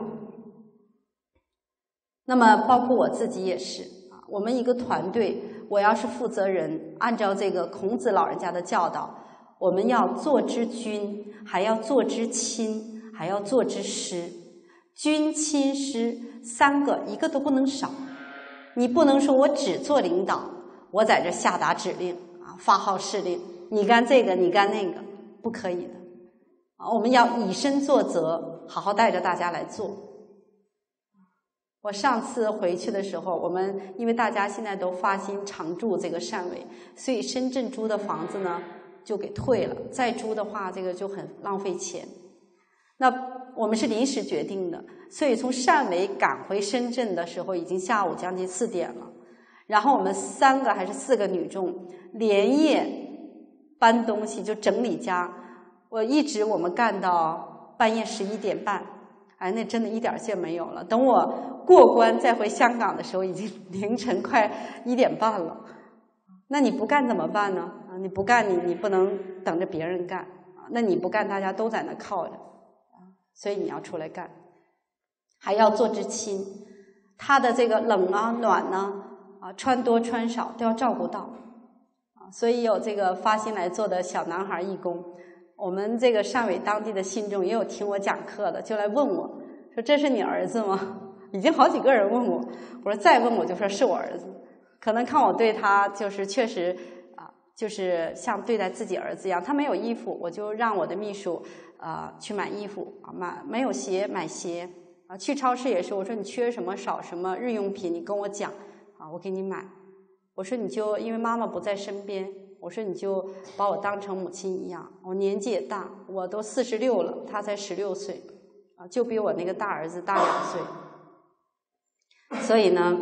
那么包括我自己也是啊，我们一个团队，我要是负责人，按照这个孔子老人家的教导，我们要做之君，还要做之亲，还要做之师。君亲师三个一个都不能少。你不能说我只做领导，我在这下达指令啊，发号施令，你干这个你干那个，不可以的啊！我们要以身作则，好好带着大家来做。我上次回去的时候，我们因为大家现在都发心常住这个汕尾，所以深圳租的房子呢就给退了，再租的话这个就很浪费钱。那我们是临时决定的，所以从汕尾赶回深圳的时候已经下午将近四点了，然后我们三个还是四个女众连夜搬东西，就整理家，我一直我们干到半夜十一点半，哎，那真的一点劲没有了。等我过关再回香港的时候，已经凌晨快一点半了。那你不干怎么办呢？啊，你不干你你不能等着别人干啊，那你不干大家都在那靠着。所以你要出来干，还要做知亲，他的这个冷啊暖呢啊穿多穿少都要照顾到啊。所以有这个发心来做的小男孩义工，我们这个汕尾当地的信众也有听我讲课的，就来问我说：“这是你儿子吗？”已经好几个人问我，我说再问我就说是我儿子。可能看我对他就是确实啊，就是像对待自己儿子一样。他没有衣服，我就让我的秘书。呃，去买衣服啊，买没有鞋买鞋啊。去超市也是，我说你缺什么少什么日用品，你跟我讲啊，我给你买。我说你就因为妈妈不在身边，我说你就把我当成母亲一样。我年纪也大，我都四十六了，他才十六岁啊，就比我那个大儿子大两岁。所以呢，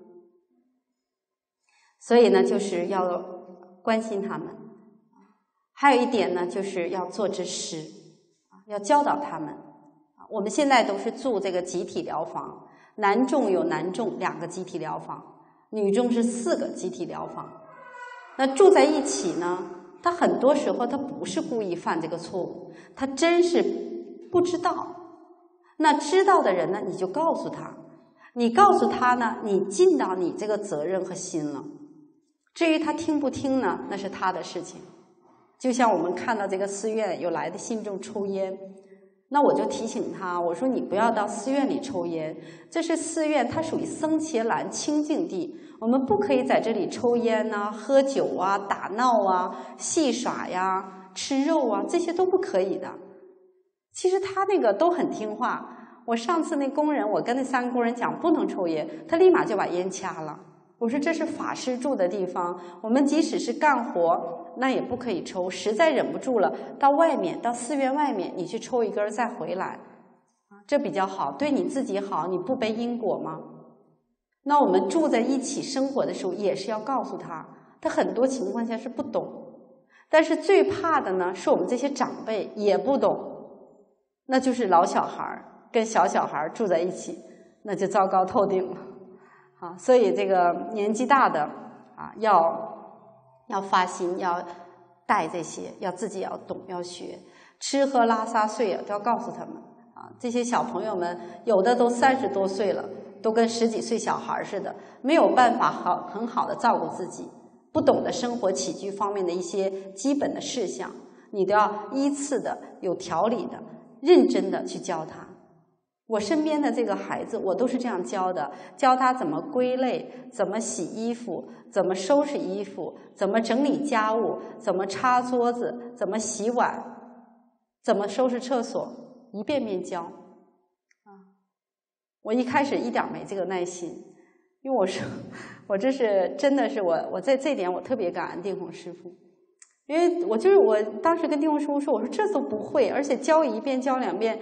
所以呢，就是要关心他们。还有一点呢，就是要做之师。要教导他们，我们现在都是住这个集体疗房，男众有男众两个集体疗房，女众是四个集体疗房。那住在一起呢，他很多时候他不是故意犯这个错误，他真是不知道。那知道的人呢，你就告诉他，你告诉他呢，你尽到你这个责任和心了。至于他听不听呢，那是他的事情。就像我们看到这个寺院有来的信众抽烟，那我就提醒他，我说你不要到寺院里抽烟，这是寺院，它属于僧伽蓝清净地，我们不可以在这里抽烟啊、喝酒啊、打闹啊、戏耍呀、吃肉啊，这些都不可以的。其实他那个都很听话，我上次那工人，我跟那三个工人讲不能抽烟，他立马就把烟掐了。我说这是法师住的地方，我们即使是干活那也不可以抽，实在忍不住了，到外面到寺院外面你去抽一根再回来，这比较好，对你自己好，你不背因果吗？那我们住在一起生活的时候也是要告诉他，他很多情况下是不懂，但是最怕的呢是我们这些长辈也不懂，那就是老小孩跟小小孩住在一起，那就糟糕透顶了啊。所以这个年纪大的啊，要要发心，要带这些，要自己要懂，要学，吃喝拉撒睡啊都要告诉他们啊。这些小朋友们有的都三十多岁了，都跟十几岁小孩似的，没有办法好很好的照顾自己，不懂得生活起居方面的一些基本的事项，你都要依次的、有条理的、认真的去教他。我身边的这个孩子，我都是这样教的，教他怎么归类，怎么洗衣服，怎么收拾衣服，怎么整理家务，怎么擦桌子，怎么洗碗，怎么收拾厕所，一遍遍教。啊，我一开始一点没这个耐心，因为我说，我这是真的是我，我在这点我特别感恩定宏师父，因为我就是我当时跟定宏师父说，我说这都不会，而且教一遍教两遍。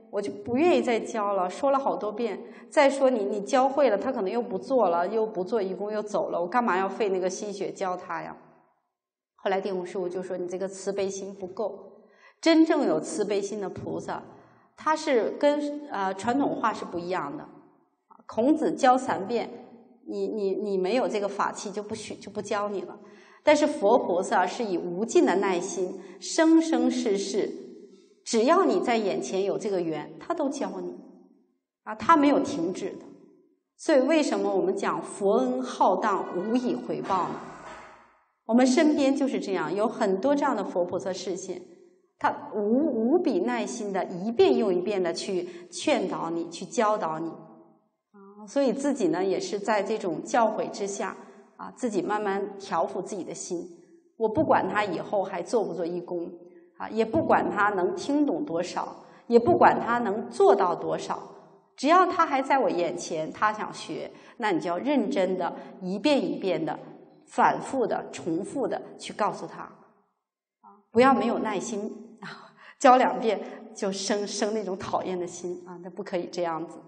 我就不愿意再教了，说了好多遍。再说你你教会了，他可能又不做了，又不做义工又走了，我干嘛要费那个心血教他呀？后来地弘师父就说你这个慈悲心不够，真正有慈悲心的菩萨，他是跟呃传统话是不一样的。孔子教三遍，你你你没有这个法器就不许就不教你了。但是佛菩萨是以无尽的耐心，生生世世，只要你在眼前有这个缘，他都教你啊，他没有停止的。所以为什么我们讲佛恩浩荡无以回报呢？我们身边就是这样，有很多这样的佛菩萨示现，他无无比耐心的一遍又一遍的去劝导你，去教导你啊。所以自己呢也是在这种教诲之下啊，自己慢慢调伏自己的心。我不管他以后还做不做义工啊，也不管他能听懂多少，也不管他能做到多少，只要他还在我眼前，他想学，那你就要认真的一遍一遍的反复的重复的去告诉他，不要没有耐心啊，教两遍就生生那种讨厌的心啊，那不可以这样子。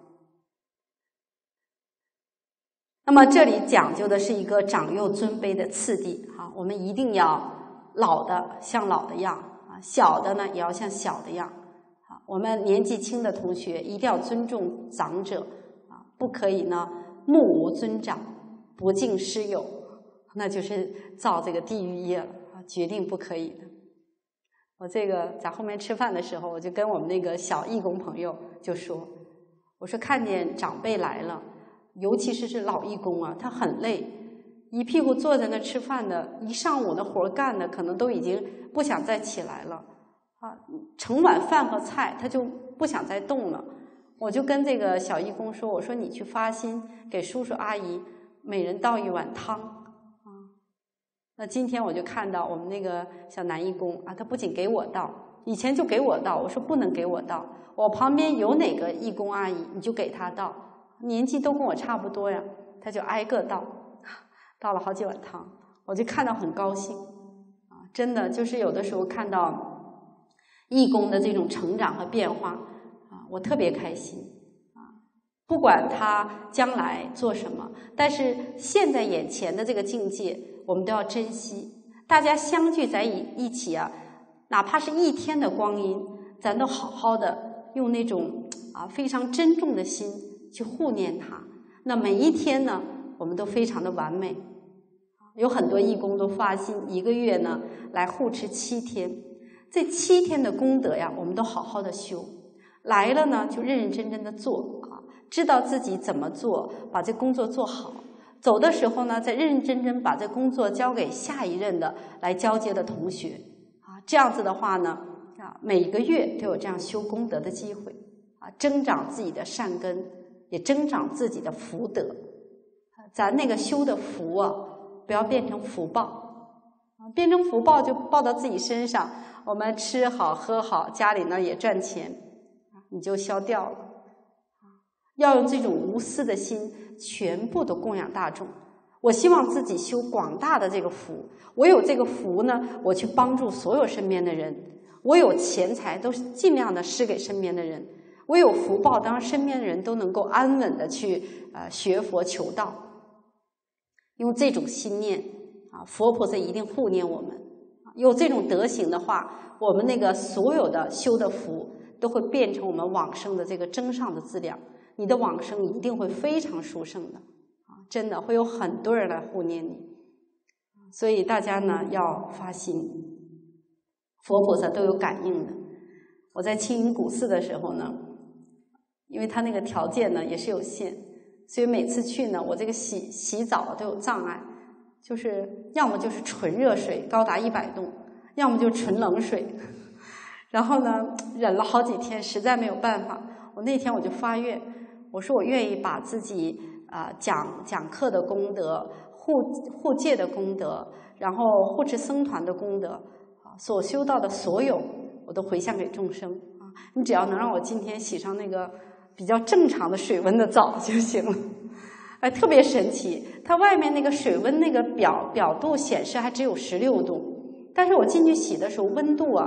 那么这里讲究的是一个长幼尊卑的次第啊，我们一定要老的像老的样啊，小的呢也要像小的样啊。我们年纪轻的同学一定要尊重长者啊，不可以呢目无尊长，不敬师友，那就是造这个地狱业了啊，决定不可以的。我这个在后面吃饭的时候，我就跟我们那个小义工朋友就说，我说看见长辈来了，尤其是是老义工啊，他很累，一屁股坐在那吃饭的，一上午的活干的，可能都已经不想再起来了啊，盛碗饭和菜他就不想再动了。我就跟这个小义工说，我说你去发心给叔叔阿姨每人倒一碗汤啊。那今天我就看到我们那个小男义工啊，他不仅给我倒，以前就给我倒，我说不能给我倒，我旁边有哪个义工阿姨你就给他倒，年纪都跟我差不多呀，他就挨个倒，倒了好几碗汤，我就看到很高兴啊，真的就是有的时候看到义工的这种成长和变化啊，我特别开心啊。不管他将来做什么，但是现在眼前的这个境界，我们都要珍惜。大家相聚在一一起啊，哪怕是一天的光阴，咱都好好的用那种啊非常珍重的心去护念他。那每一天呢，我们都非常的完美。有很多义工都发心一个月呢来护持七天，这七天的功德呀，我们都好好的修。来了呢，就认认真真的做啊，知道自己怎么做，把这工作做好。走的时候呢，再认认真真把这工作交给下一任的来交接的同学啊，这样子的话呢，啊，每个月都有这样修功德的机会啊，增长自己的善根，也增长自己的福德。咱那个修的福啊，不要变成福报啊，变成福报就报到自己身上，我们吃好喝好，家里呢也赚钱，你就消掉了。要用这种无私的心，全部都供养大众。我希望自己修广大的这个福，我有这个福呢，我去帮助所有身边的人。我有钱财，都是尽量的施给身边的人。我有福报，当然身边的人都能够安稳的去呃学佛求道。用这种心念啊，佛菩萨一定护念我们。有这种德行的话，我们那个所有的修的福都会变成我们往生的这个增上的资粮。你的往生一定会非常殊胜的啊，真的会有很多人来护念你。所以大家呢要发心，佛菩萨都有感应的。我在青云古寺的时候呢，因为他那个条件呢也是有限，所以每次去呢，我这个洗洗澡都有障碍，就是要么就是纯热水高达一百度，要么就纯冷水。然后呢，忍了好几天，实在没有办法，我那天我就发愿，我说我愿意把自己啊、呃、讲讲课的功德、护护戒的功德，然后护持僧团的功德啊，所修到的所有，我都回向给众生啊。你只要能让我今天洗上那个比较正常的水温的澡就行了。哎，特别神奇，它外面那个水温那个表表度显示还只有十六度，但是我进去洗的时候温度啊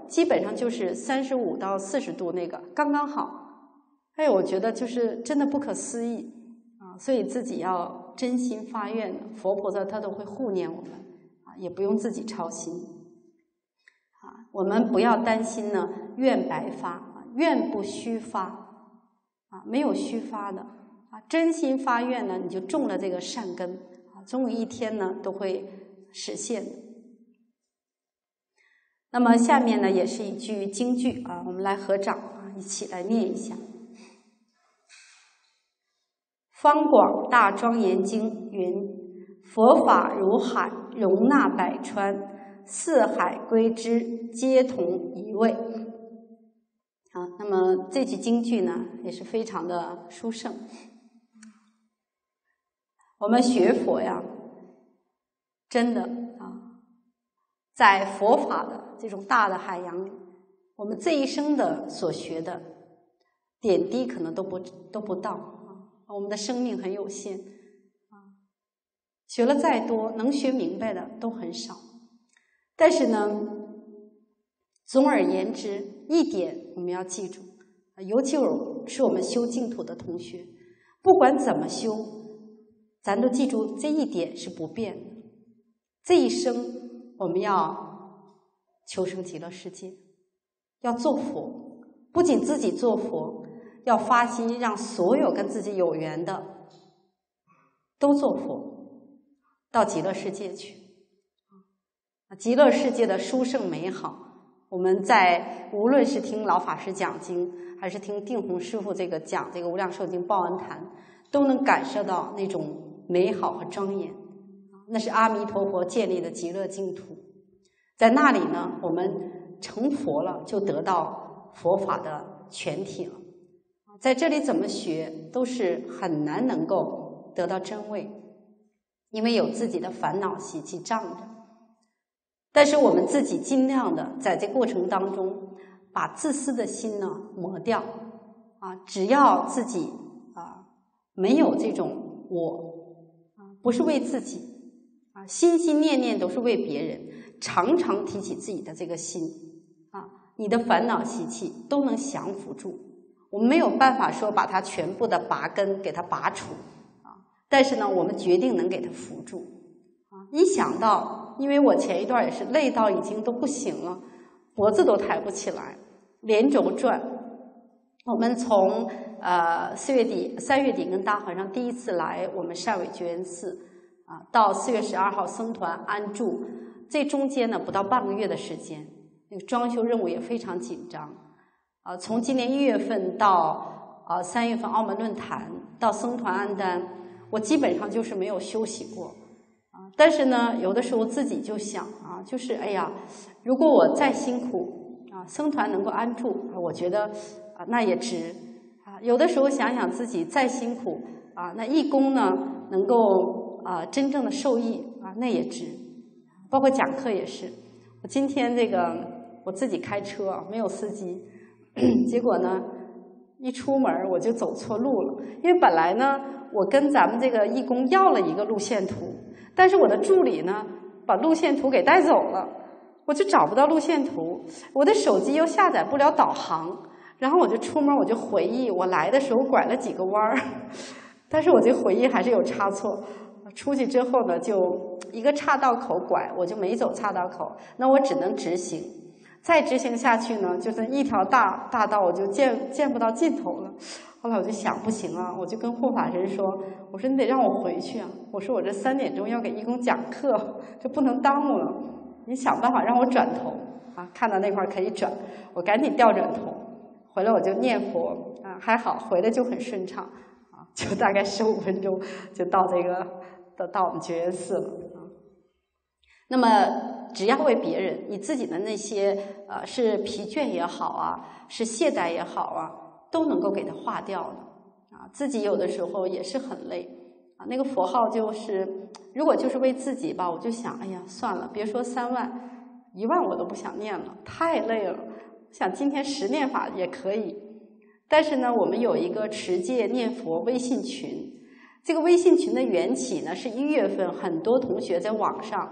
基本上就是三十五到四十度那个刚刚好。哎，我觉得就是真的不可思议啊！所以自己要真心发愿，佛菩萨他都会护念我们啊，也不用自己操心啊。我们不要担心呢，愿白发啊，愿不虚发啊，没有虚发的啊，真心发愿呢，你就种了这个善根啊，总有一天呢都会实现的。那么下面呢，也是一句京剧啊，我们来合掌啊，一起来念一下。方广大庄严经云：佛法如海，容纳百川，四海归之，皆同一味。啊，那么这句京剧呢，也是非常的殊胜。我们学佛呀，真的啊，在佛法的这种大的海洋里，我们这一生的所学的点滴可能都不都不到啊，我们的生命很有限啊，学了再多，能学明白的都很少。但是呢，总而言之，一点我们要记住，尤其是我们修净土的同学，不管怎么修，咱都记住这一点是不变的。这一生我们要求生极乐世界，要做佛，不仅自己做佛，要发心让所有跟自己有缘的都做佛，到极乐世界去。极乐世界的殊胜美好，我们在无论是听老法师讲经，还是听定弘师父这个讲这个无量寿经报恩坛，都能感受到那种美好和庄严。那是阿弥陀佛建立的极乐净土，在那里呢，我们成佛了，就得到佛法的全体了。在这里怎么学都是很难能够得到真味，因为有自己的烦恼习气障着。但是我们自己尽量的在这过程当中，把自私的心呢磨掉啊！只要自己啊没有这种我啊，不是为自己啊，心心念念都是为别人，常常提起自己的这个心啊，你的烦恼习气都能降服住。我们没有办法说把它全部的拔根给它拔除啊，但是呢，我们决定能给它扶住啊！一想到，因为我前一段也是累到已经都不行了，脖子都抬不起来，连轴转。我们从呃四月底三月底跟大和尚第一次来我们汕尾觉缘寺啊，到四月十二号僧团安住，这中间呢不到半个月的时间，那个装修任务也非常紧张啊。从今年一月份到啊三月份澳门论坛到僧团安丹，我基本上就是没有休息过。但是呢，有的时候自己就想啊，就是哎呀，如果我再辛苦啊，僧团能够安住，我觉得啊那也值啊。有的时候想想自己再辛苦啊，那义工呢能够啊真正的受益啊，那也值。包括讲课也是，我今天这个我自己开车，没有司机，结果呢一出门我就走错路了，因为本来呢我跟咱们这个义工要了一个路线图。但是我的助理呢，把路线图给带走了，我就找不到路线图，我的手机又下载不了导航，然后我就出门，我就回忆我来的时候拐了几个弯儿，但是我这回忆还是有差错。出去之后呢，就一个岔道口拐，我就没走岔道口，那我只能直行，再直行下去呢，就是一条大大道，我就见见不到尽头了。后来我就想不行啊，我就跟护法神说，我说你得让我回去啊，我说我这三点钟要给义工讲课，就不能耽误了，你想办法让我转头啊，看到那块可以转，我赶紧调转头，回来我就念佛啊，还好回来就很顺畅啊，就大概十五分钟就到这个到到我们觉缘寺了啊。那么只要为别人，你自己的那些呃是疲倦也好啊，是懈怠也好啊，都能够给它化掉的啊。自己有的时候也是很累啊。那个佛号就是，如果就是为自己吧，我就想，哎呀，算了，别说三万，一万我都不想念了，太累了。想今天十念法也可以，但是呢，我们有一个持戒念佛微信群，这个微信群的缘起呢，是一月份很多同学在网上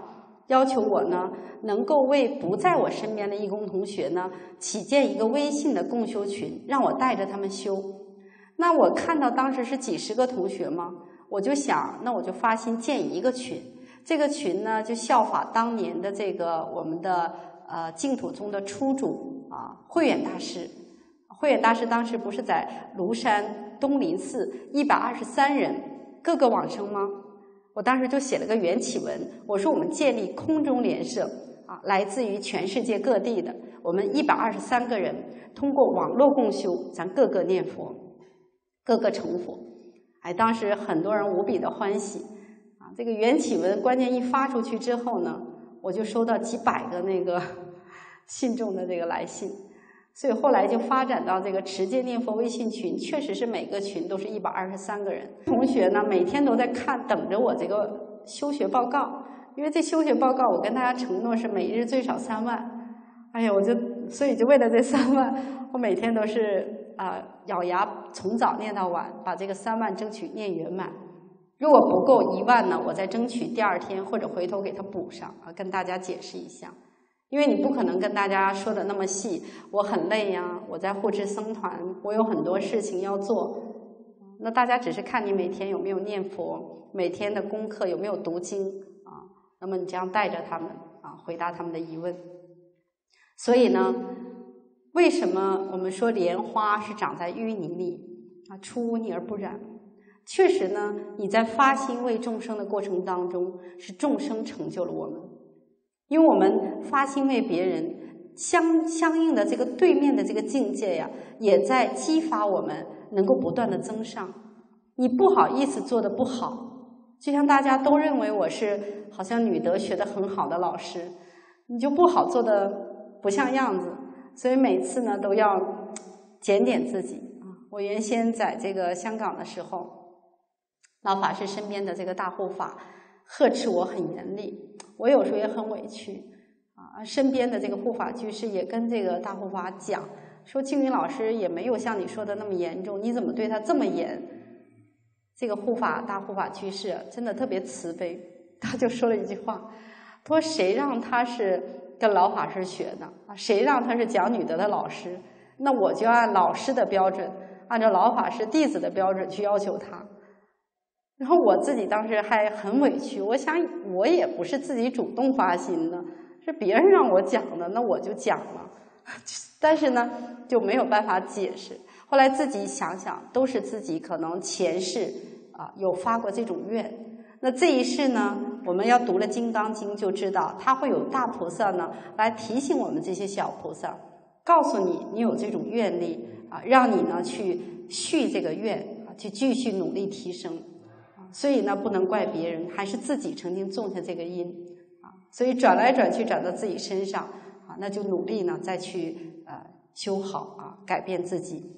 要求我呢能够为不在我身边的义工同学呢起建一个微信的共修群，让我带着他们修。那我看到当时是几十个同学嘛，我就想，那我就发心建一个群。这个群呢，就效法当年的这个我们的呃净土宗的初主啊慧远大师。慧远大师当时不是在庐山东林寺一百二十三人各个往生吗？我当时就写了个缘起文，我说我们建立空中联社啊，来自于全世界各地的我们一百二十三个人，通过网络共修，咱各个念佛，各个成佛。哎，当时很多人无比的欢喜啊！这个缘起文关键一发出去之后呢，我就收到几百个那个信众的这个来信，所以后来就发展到这个持戒念佛微信群，确实是每个群都是一百二十三个人。同学呢，每天都在看，等着我这个修学报告，因为这修学报告我跟大家承诺是每日最少三万。哎呀，我就所以就为了这三万，我每天都是。啊、呃，咬牙从早念到晚，把这个三万争取念圆满。如果不够一万呢，我再争取第二天或者回头给它补上啊，跟大家解释一下。因为你不可能跟大家说的那么细，我很累呀，我在护持僧团，我有很多事情要做。那大家只是看你每天有没有念佛，每天的功课有没有读经啊。那么你这样带着他们啊，回答他们的疑问。所以呢。为什么我们说莲花是长在淤泥里啊，出污泥而不染？确实呢，你在发心为众生的过程当中，是众生成就了我们，因为我们发心为别人，相相应的这个对面的这个境界呀，也在激发我们能够不断的增上。你不好意思做的不好，就像大家都认为我是好像女德学的很好的老师，你就不好做的不像样子。所以每次呢都要检点自己啊！我原先在这个香港的时候，老法师身边的这个大护法呵斥我很严厉，我有时候也很委屈啊。身边的这个护法居士也跟这个大护法讲，说青云老师也没有像你说的那么严重，你怎么对他这么严？这个护法大护法居士真的特别慈悲，他就说了一句话，他说谁让他是跟老法师学的啊？谁让他是讲女德的老师？那我就按老师的标准，按照老法师弟子的标准去要求他。然后我自己当时还很委屈，我想我也不是自己主动发心的，是别人让我讲的，那我就讲了。但是呢，就没有办法解释。后来自己想想，都是自己可能前世啊有发过这种愿。那这一世呢，我们要读了《金刚经》就知道，它会有大菩萨呢来提醒我们这些小菩萨，告诉你你有这种愿力啊，让你呢去续这个愿啊，去继续努力提升啊。所以呢，不能怪别人，还是自己曾经种下这个因啊。所以转来转去转到自己身上啊，那就努力呢再去呃修好啊，改变自己。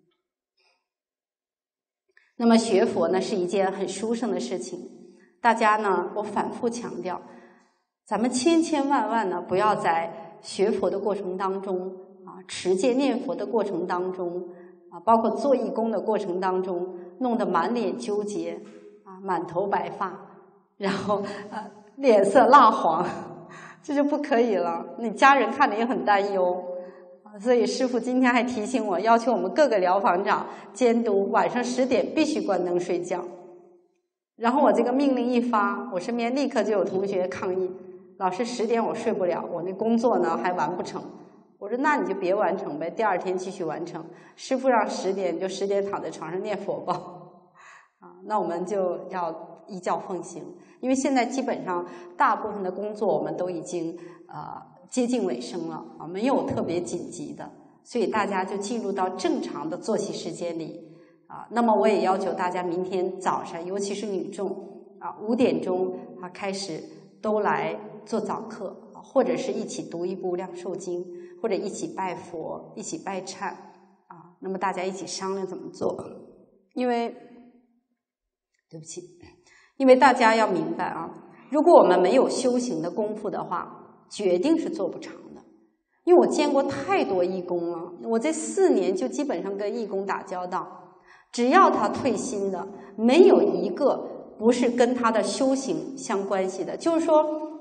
那么学佛呢是一件很殊胜的事情。大家呢，我反复强调，咱们千千万万呢，不要在学佛的过程当中啊，持戒念佛的过程当中啊，包括做义工的过程当中，弄得满脸纠结啊，满头白发，然后啊脸色蜡黄，这就不可以了。你家人看着也很担忧，所以师父今天还提醒我，要求我们各个疗房长监督晚上十点必须关灯睡觉。然后我这个命令一发，我身边立刻就有同学抗议，老师十点我睡不了，我那工作呢还完不成。我说那你就别完成呗，第二天继续完成。师父让十点，你就十点躺在床上念佛吧。啊，那我们就要依教奉行，因为现在基本上大部分的工作我们都已经呃接近尾声了啊，没有特别紧急的，所以大家就进入到正常的作息时间里。啊，那么我也要求大家明天早上，尤其是女众啊，五点钟啊开始都来做早课，或者是一起读一部《量寿经》，或者一起拜佛，一起拜忏啊。那么大家一起商量怎么做，因为对不起，因为大家要明白啊，如果我们没有修行的功夫的话，决定是做不长的。因为我见过太多义工了，我这四年就基本上跟义工打交道。只要他退心的，没有一个不是跟他的修行相关系的。就是说，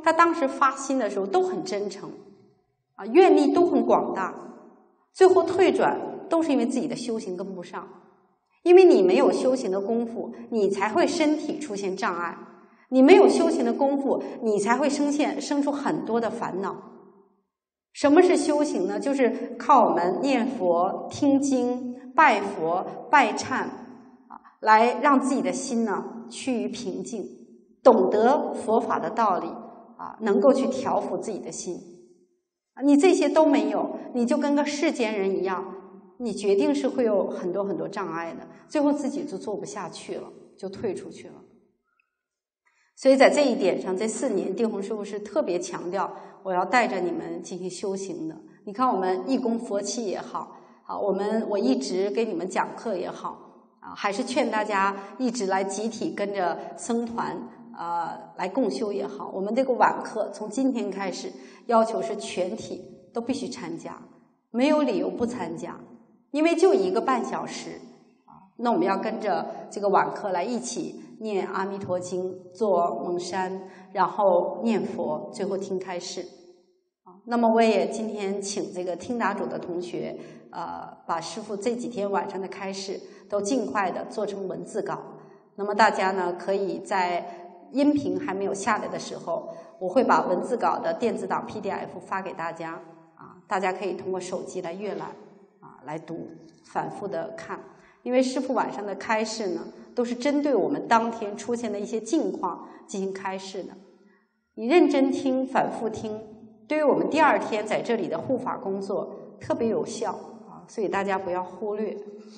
他当时发心的时候都很真诚，啊，愿力都很广大，最后退转都是因为自己的修行跟不上。因为你没有修行的功夫，你才会身体出现障碍；你没有修行的功夫，你才会生现生出很多的烦恼。什么是修行呢？就是靠我们念佛、听经、拜佛、拜忏啊，来让自己的心呢趋于平静，懂得佛法的道理啊，能够去调伏自己的心。你这些都没有，你就跟个世间人一样，你决定是会有很多很多障碍的，最后自己就做不下去了，就退出去了。所以在这一点上，这四年定弘师父是特别强调，我要带着你们进行修行的。你看我们义工佛七也好，啊，我们我一直给你们讲课也好，啊，还是劝大家一直来集体跟着僧团呃来共修也好，我们这个晚课从今天开始要求是全体都必须参加，没有理由不参加，因为就一个半小时啊，那我们要跟着这个晚课来一起念阿弥陀经，做蒙山，然后念佛，最后听开示。啊，那么我也今天请这个听答主的同学，呃，把师父这几天晚上的开示都尽快的做成文字稿。那么大家呢，可以在音频还没有下来的时候，我会把文字稿的电子档 P D F 发给大家，啊，大家可以通过手机来阅览，啊，来读，反复的看。因为师父晚上的开示呢，都是针对我们当天出现的一些境况进行开示的。你认真听，反复听，对于我们第二天在这里的护法工作特别有效啊，所以大家不要忽略。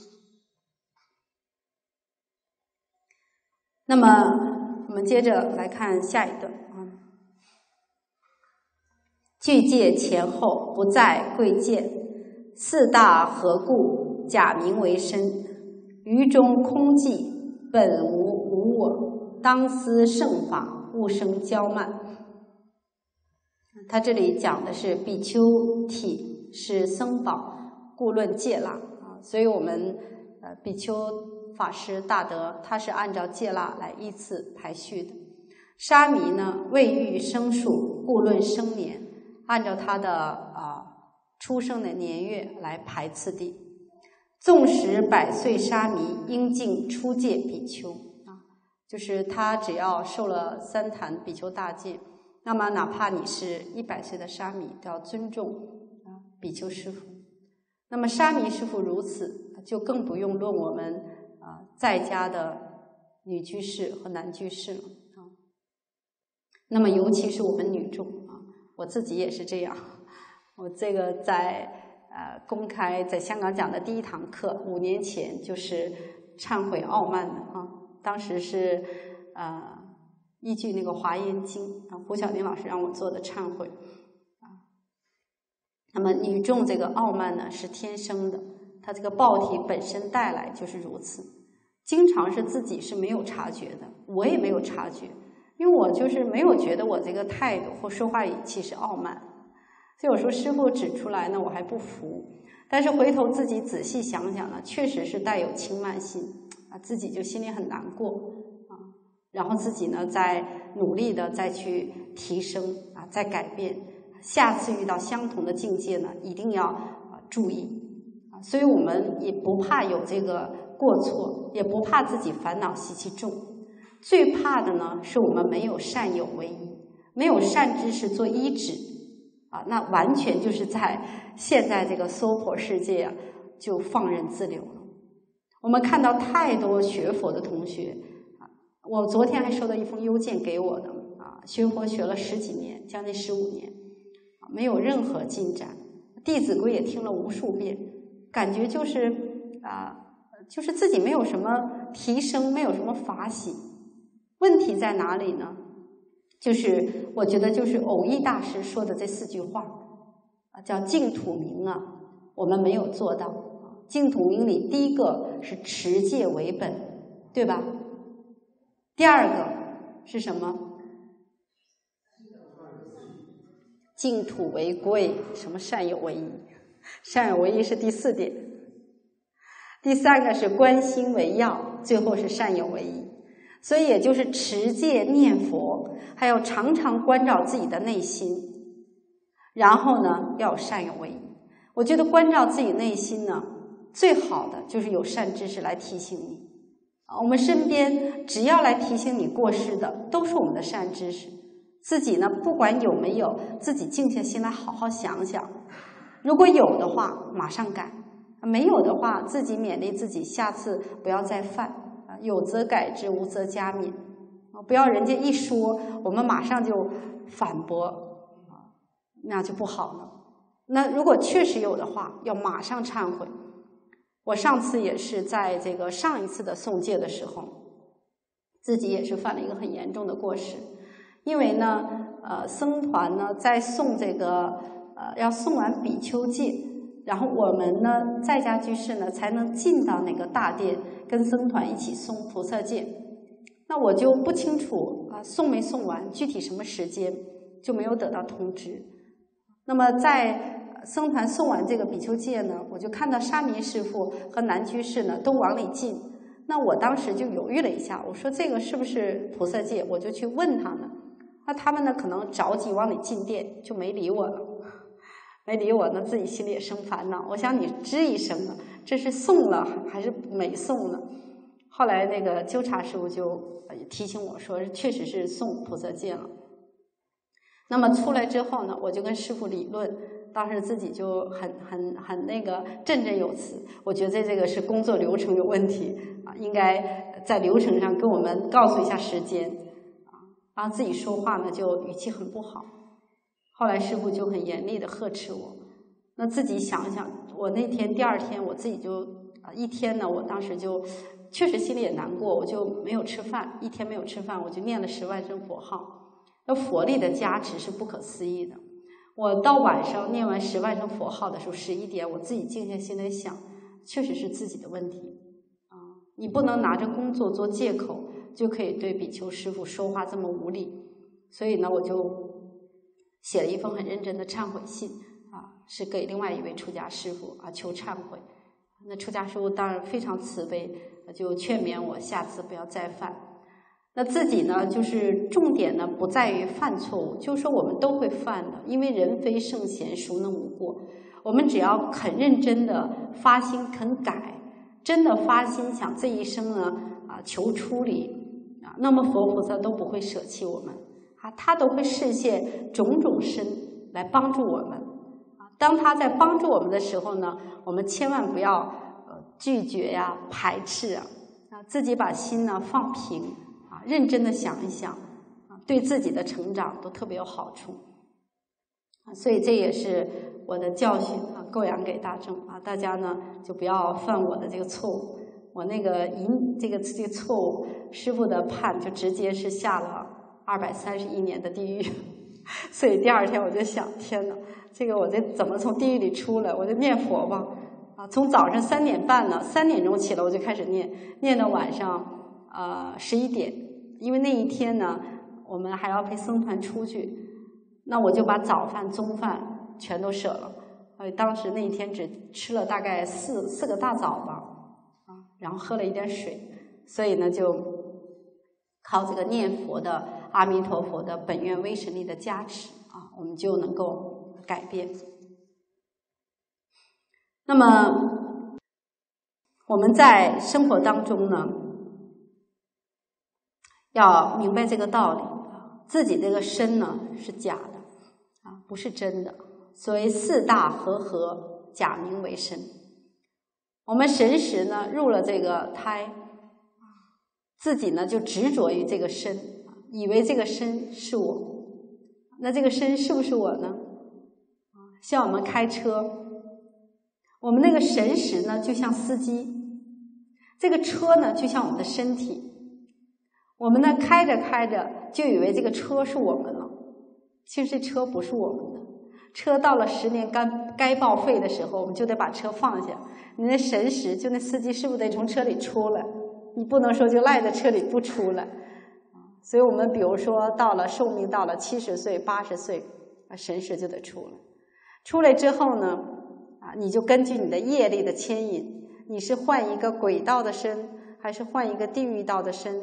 那么我们接着来看下一段啊，具戒前后不在贵贱，四大何故假名为身？于中空寂，本无无我，当思圣法，勿生骄慢。他这里讲的是比丘体是僧宝，故论戒腊啊，所以我们呃比丘法师大德他是按照戒腊来依次排序的。沙弥呢未遇生数，故论生年，按照他的啊、呃、出生的年月来排次第。纵使百岁沙弥，应敬初戒比丘啊，就是他只要受了三坛比丘大戒，那么哪怕你是一百岁的沙弥，都要尊重啊比丘师父。那么沙弥师父如此，就更不用论我们啊在家的女居士和男居士了啊。那么尤其是我们女众啊，我自己也是这样，我这个在。呃，公开在香港讲的第一堂课，五年前就是忏悔傲慢的啊。当时是呃依据那个华严经啊，胡小丁老师让我做的忏悔啊。那么女众这个傲慢呢是天生的，她这个报体本身带来就是如此，经常是自己是没有察觉的，我也没有察觉，因为我就是没有觉得我这个态度或说话语气是傲慢。所以有时候师父指出来呢，我还不服，但是回头自己仔细想想呢，确实是带有轻慢心啊，自己就心里很难过啊，然后自己呢再努力的再去提升啊，再改变，下次遇到相同的境界呢，一定要啊注意啊，所以我们也不怕有这个过错，也不怕自己烦恼习气重，最怕的呢是我们没有善有为依，没有善知识做依止。啊，那完全就是在现在这个娑婆世界啊，就放任自流了。我们看到太多学佛的同学啊，我昨天还收到一封邮件给我的啊，学佛学了十几年，将近十五年，啊，没有任何进展。弟子规也听了无数遍，感觉就是啊，就是自己没有什么提升，没有什么法喜。问题在哪里呢？就是我觉得就是偶益大师说的这四句话啊，叫净土明啊，我们没有做到。净土明里第一个是持戒为本，对吧？第二个是什么？净土为贵，什么善有为依？善有为依是第四点。第三个是观心为要，最后是善有为依。 所以也就是持戒念佛，还要常常关照自己的内心，然后呢要有善有为。我觉得关照自己内心呢，最好的就是有善知识来提醒你。我们身边只要来提醒你过失的，都是我们的善知识。自己呢，不管有没有，自己静下心来好好想想。如果有的话，马上改；没有的话，自己勉励自己，下次不要再犯。有则改之，无则加勉。不要人家一说，我们马上就反驳，那就不好了。那如果确实有的话，要马上忏悔。我上次也是在这个上一次的诵戒的时候，自己也是犯了一个很严重的过失。因为呢，呃，僧团呢在诵这个呃要诵完比丘戒，然后我们呢在家居士呢才能进到那个大殿，跟僧团一起诵菩萨戒。那我就不清楚啊，诵没诵完，具体什么时间就没有得到通知。那么在僧团诵完这个比丘戒呢，我就看到沙弥师父和男居士呢都往里进。那我当时就犹豫了一下，我说这个是不是菩萨戒？我就去问他们。那他们呢可能着急往里进殿，就没理我了。没理我呢，自己心里也生烦恼。我想你吱一声呢，这是诵了还是没诵呢？后来那个纠察师傅就提醒我说，确实是诵菩萨戒了。那么出来之后呢，我就跟师傅理论，当时自己就很很很那个振振有词。我觉得这个是工作流程有问题啊，应该在流程上跟我们告诉一下时间啊。然后自己说话呢就语气很不好。后来师傅就很严厉的呵斥我。那自己想想，我那天第二天我自己就啊一天呢，我当时就确实心里也难过，我就没有吃饭，一天没有吃饭，我就念了十万声佛号。那佛力的加持是不可思议的。我到晚上念完十万声佛号的时候，十一点，我自己静下心来想，确实是自己的问题啊！你不能拿着工作做借口，就可以对比丘师父说话这么无理。所以呢，我就写了一封很认真的忏悔信啊，是给另外一位出家师父啊求忏悔。那出家师父当然非常慈悲，就劝勉我下次不要再犯。那自己呢，就是重点呢不在于犯错误，就是说我们都会犯的，因为人非圣贤，孰能无过？我们只要肯认真的发心肯改，真的发心想这一生呢啊求出离啊，那么佛菩萨都不会舍弃我们啊，他都会示现种种身来帮助我们啊。当他在帮助我们的时候呢，我们千万不要呃拒绝呀、排斥啊，啊自己把心呢放平。认真的想一想，对自己的成长都特别有好处，所以这也是我的教训啊，供养给大众啊，大家呢就不要犯我的这个错误。我那个一这个这个错误，师父的判就直接是下了二百三十一年的地狱。所以第二天我就想，天哪，这个我这怎么从地狱里出来？我就念佛吧啊，从早上三点半呢，三点钟起来我就开始念，念到晚上呃十一点。因为那一天呢，我们还要陪僧团出去，那我就把早饭、中饭全都舍了。呃，当时那一天只吃了大概四四个大枣吧，啊，然后喝了一点水，所以呢，就靠这个念佛的阿弥陀佛的本愿威神力的加持啊，我们就能够改变。那么我们在生活当中呢，要明白这个道理，自己这个身呢是假的啊，不是真的。所谓四大和合，假名为身。我们神识呢入了这个胎，自己呢就执着于这个身，以为这个身是我。那这个身是不是我呢？像我们开车，我们那个神识呢就像司机，这个车呢就像我们的身体。我们呢开着开着就以为这个车是我们了，其实这车不是我们的。车到了十年该该报废的时候，我们就得把车放下。你那神识，就那司机是不是得从车里出来？你不能说就赖在车里不出来。所以我们比如说到了寿命到了七十岁、八十岁，神识就得出来。出来之后呢，啊，你就根据你的业力的牵引，你是换一个轨道的身，还是换一个地狱道的身？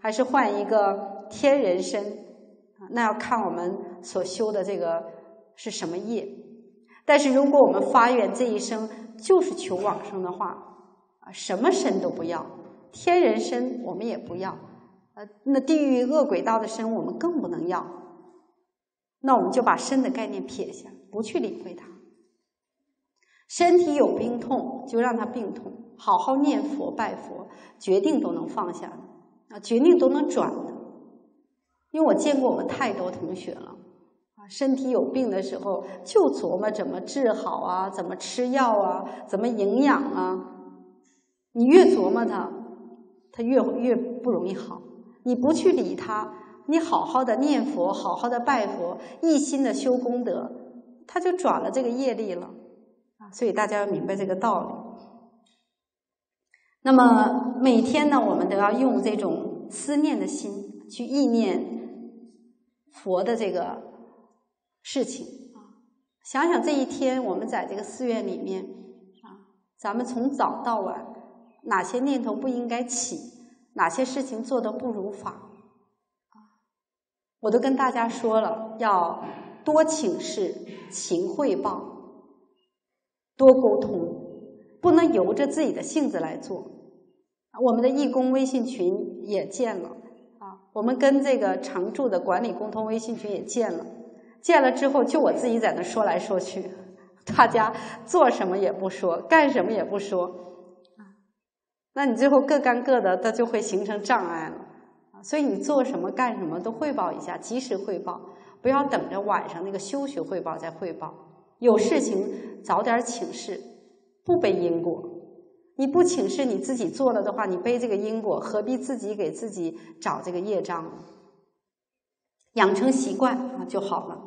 还是换一个天人身，那要看我们所修的这个是什么业。但是如果我们发愿这一生就是求往生的话，什么身都不要，天人身我们也不要，呃，那地狱恶鬼道的身我们更不能要。那我们就把身的概念撇下，不去理会它。身体有病痛就让它病痛，好好念佛拜佛，决定都能放下啊，决定都能转的。因为我见过我们太多同学了啊，身体有病的时候就琢磨怎么治好啊，怎么吃药啊，怎么营养啊。你越琢磨它，它越越不容易好。你不去理它，你好好的念佛，好好的拜佛，一心的修功德，它就转了这个业力了啊。所以大家要明白这个道理。那么每天呢，我们都要用这种思念的心去意念佛的这个事情啊。想想这一天我们在这个寺院里面啊，咱们从早到晚，哪些念头不应该起，哪些事情做得不如法，我都跟大家说了，要多请示，勤汇报，多沟通，不能由着自己的性子来做。我们的义工微信群也建了啊，我们跟这个常驻的管理沟通微信群也建了，建了之后就我自己在那说来说去，大家做什么也不说，干什么也不说，那你最后各干各的，它就会形成障碍了。所以你做什么干什么都汇报一下，及时汇报，不要等着晚上那个休息汇报再汇报。有事情早点请示，不背因果。你不请示你自己做了的话，你背这个因果，何必自己给自己找这个业障呢？养成习惯啊就好了。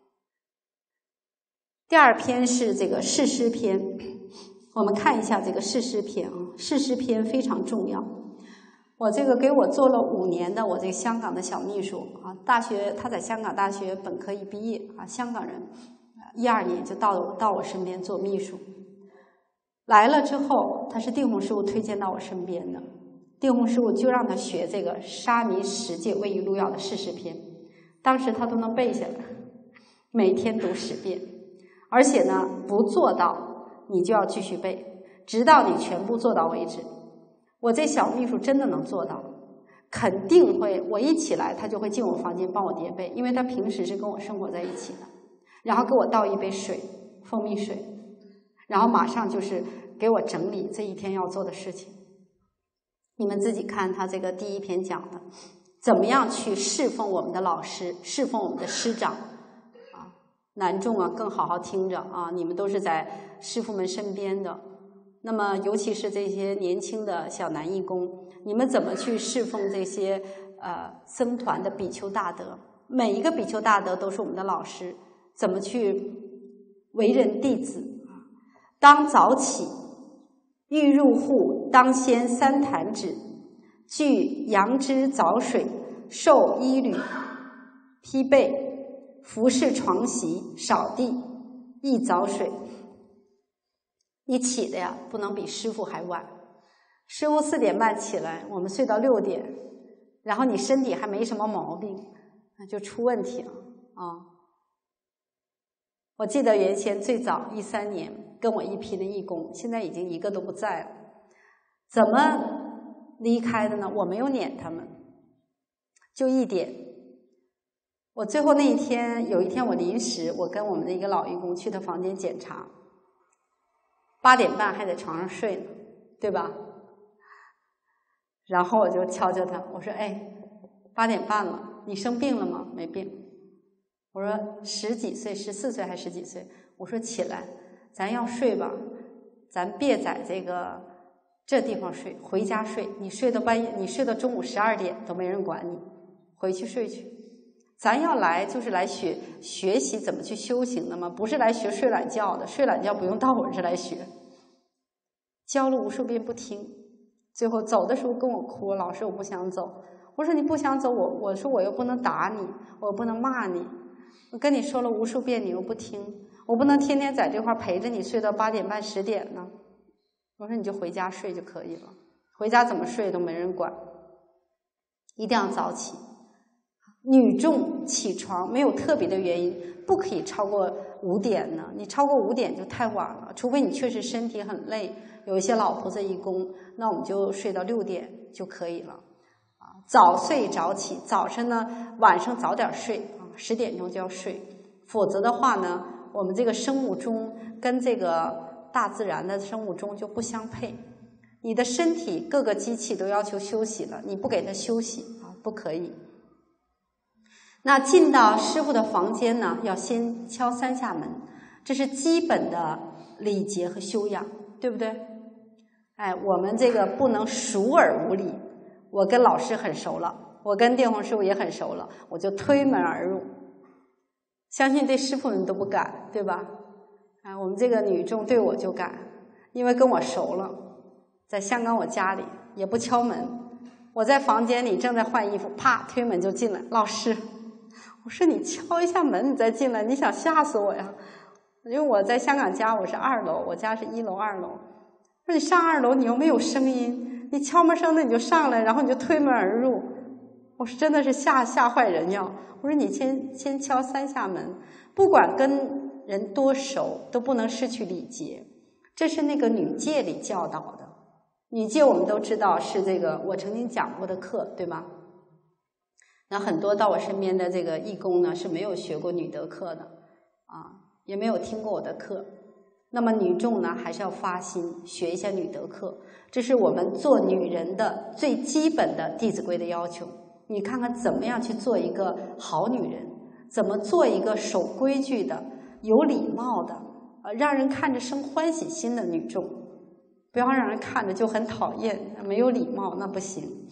第二篇是这个誓师篇，我们看一下这个誓师篇啊，誓师篇非常重要。我这个给我做了五年的我这个香港的小秘书啊，大学他在香港大学本科一毕业啊，香港人，一二年就到到我身边做秘书。来了之后，他是定弘师傅推荐到我身边的，定弘师傅就让他学这个沙弥十戒为一路要的誓师篇，当时他都能背下来，每天读十遍，而且呢不做到你就要继续背，直到你全部做到为止。我这小秘书真的能做到，肯定会，我一起来他就会进我房间帮我叠被，因为他平时是跟我生活在一起的，然后给我倒一杯水，蜂蜜水，然后马上就是给我整理这一天要做的事情。你们自己看他这个第一篇讲的怎么样去侍奉我们的老师，侍奉我们的师长啊，男众啊更好好听着啊，你们都是在师父们身边的，那么尤其是这些年轻的小男义工，你们怎么去侍奉这些呃僧团的比丘大德，每一个比丘大德都是我们的老师，怎么去为人弟子。当早起，欲入户，当先三坛止，具杨枝早水，受衣履，披被，服侍床席，扫地，一早水。你起的呀，不能比师傅还晚。师傅四点半起来，我们睡到六点，然后你身体还没什么毛病，那就出问题了啊！我记得原先最早一三年跟我一批的义工，现在已经一个都不在了。怎么离开的呢？我没有撵他们，就一点。我最后那一天，有一天我临时，我跟我们的一个老义工去他房间检查，八点半还在床上睡呢，对吧？然后我就敲敲他，我说：“哎，八点半了，你生病了吗？”没病。我说十几岁，十四岁还十几岁？我说起来，咱要睡吧，咱别在这个这地方睡，回家睡。你睡到半夜，你睡到中午十二点都没人管你，回去睡去。咱要来就是来学学习怎么去修行的嘛，不是来学睡懒觉的。睡懒觉不用到我这来学。教了无数遍不听，最后走的时候跟我哭，老师我不想走。我说你不想走，我我说我又不能打你，我又不能骂你。我跟你说了无数遍，你又不听，我不能天天在这块陪着你睡到八点半十点呢。我说你就回家睡就可以了，回家怎么睡都没人管。 一定要早起。女众起床没有特别的原因，不可以超过五点呢。你超过五点就太晚了，除非你确实身体很累。有一些老菩萨义工，那我们就睡到六点就可以了。啊，早睡早起，早晨呢，晚上早点睡啊，十点钟就要睡。否则的话呢，我们这个生物钟跟这个大自然的生物钟就不相配。你的身体各个机器都要求休息了，你不给它休息啊，不可以。那进到师父的房间呢，要先敲三下门，这是基本的礼节和修养，对不对？哎，我们这个不能熟而无礼。我跟老师很熟了，我跟电红师傅也很熟了，我就推门而入。相信对师父们都不敢，对吧？哎，我们这个女众对我就敢，因为跟我熟了。在香港我家里也不敲门，我在房间里正在换衣服，啪推门就进来。老师，我说你敲一下门你再进来，你想吓死我呀？因为我在香港家我是二楼，我家是一楼二楼。说你上二楼你又没有声音，你敲门声的你就上来，然后你就推门而入。我说真的是吓吓坏人呀！我说你先先敲三下门，不管跟人多熟都不能失去礼节，这是那个女戒里教导的。女戒我们都知道是这个我曾经讲过的课，对吗？那很多到我身边的这个义工呢是没有学过女德课的啊，也没有听过我的课。那么女众呢还是要发心学一下女德课，这是我们做女人的最基本的弟子规的要求。你看看怎么样去做一个好女人，怎么做一个守规矩的、有礼貌的、呃，让人看着生欢喜心的女众，不要让人看着就很讨厌，没有礼貌那不行。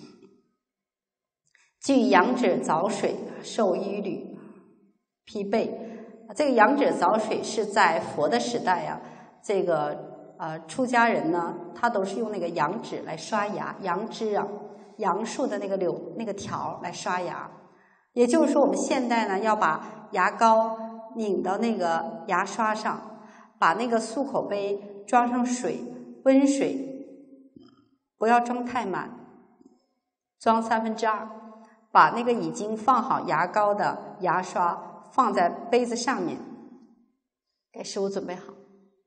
具仰止早水，受衣履，披背。这个仰止早水是在佛的时代呀、啊，这个呃出家人呢，他都是用那个羊脂来刷牙，杨枝啊，杨树的那个柳那个条来刷牙。也就是说，我们现代呢要把牙膏拧到那个牙刷上，把那个漱口杯装上水，温水，不要装太满，装三分之二，把那个已经放好牙膏的牙刷放在杯子上面，给师父准备好。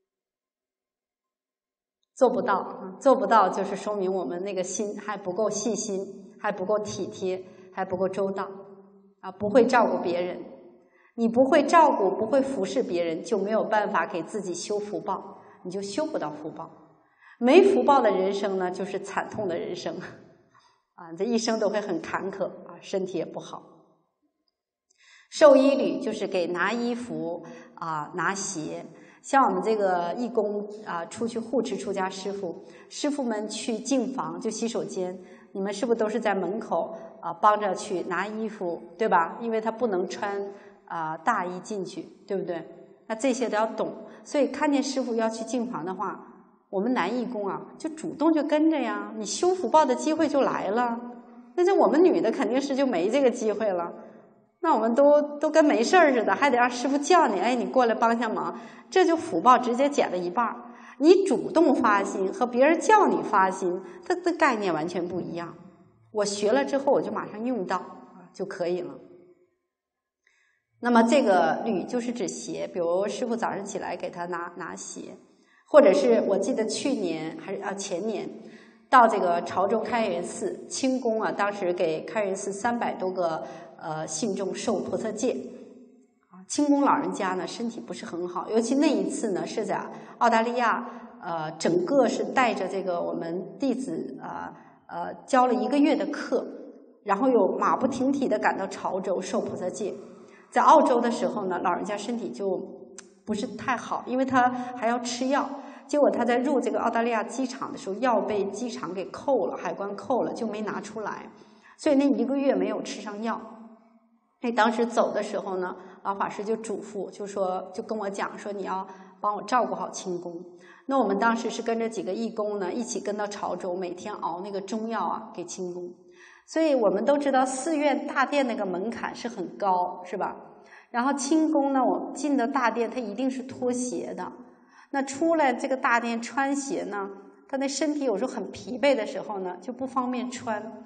做不到，做不到就是说明我们那个心还不够细心，还不够体贴，还不够周到啊，不会照顾别人。你不会照顾，不会服侍别人，就没有办法给自己修福报，你就修不到福报。没福报的人生呢，就是惨痛的人生啊，这一生都会很坎坷啊，身体也不好。受衣履就是给拿衣服啊、拿鞋。像我们这个义工啊，出去护持出家师父，师父们去净房就洗手间，你们是不是都是在门口啊帮着去拿衣服，对吧？因为他不能穿啊大衣进去，对不对？那这些都要懂。所以看见师父要去净房的话，我们男义工啊就主动就跟着呀，你修福报的机会就来了。那这我们女的肯定是就没这个机会了。那我们都都跟没事儿似的，还得让师父叫你，哎，你过来帮下忙，这就福报直接减了一半。你主动发心和别人叫你发心，它的概念完全不一样。我学了之后，我就马上用到就可以了。那么这个履就是指鞋，比如师父早上起来给他拿拿鞋，或者是我记得去年还是啊前年到这个潮州开元寺清宫啊，当时给开元寺三百多个。呃，信众受菩萨戒啊，清宫老人家呢身体不是很好，尤其那一次呢是在澳大利亚，呃，整个是带着这个我们弟子啊 呃, 呃教了一个月的课，然后又马不停蹄的赶到潮州受菩萨戒。在澳洲的时候呢，老人家身体就不是太好，因为他还要吃药。结果他在入这个澳大利亚机场的时候，药被机场给扣了，海关扣了，就没拿出来，所以那一个月没有吃上药。那当时走的时候呢，老法师就嘱咐，就说就跟我讲说，你要帮我照顾好清宫。那我们当时是跟着几个义工呢，一起跟到潮州，每天熬那个中药啊给清宫。所以我们都知道寺院大殿那个门槛是很高，是吧？然后清宫呢，我进到大殿，他一定是脱鞋的。那出来这个大殿穿鞋呢，他那身体有时候很疲惫的时候呢，就不方便穿。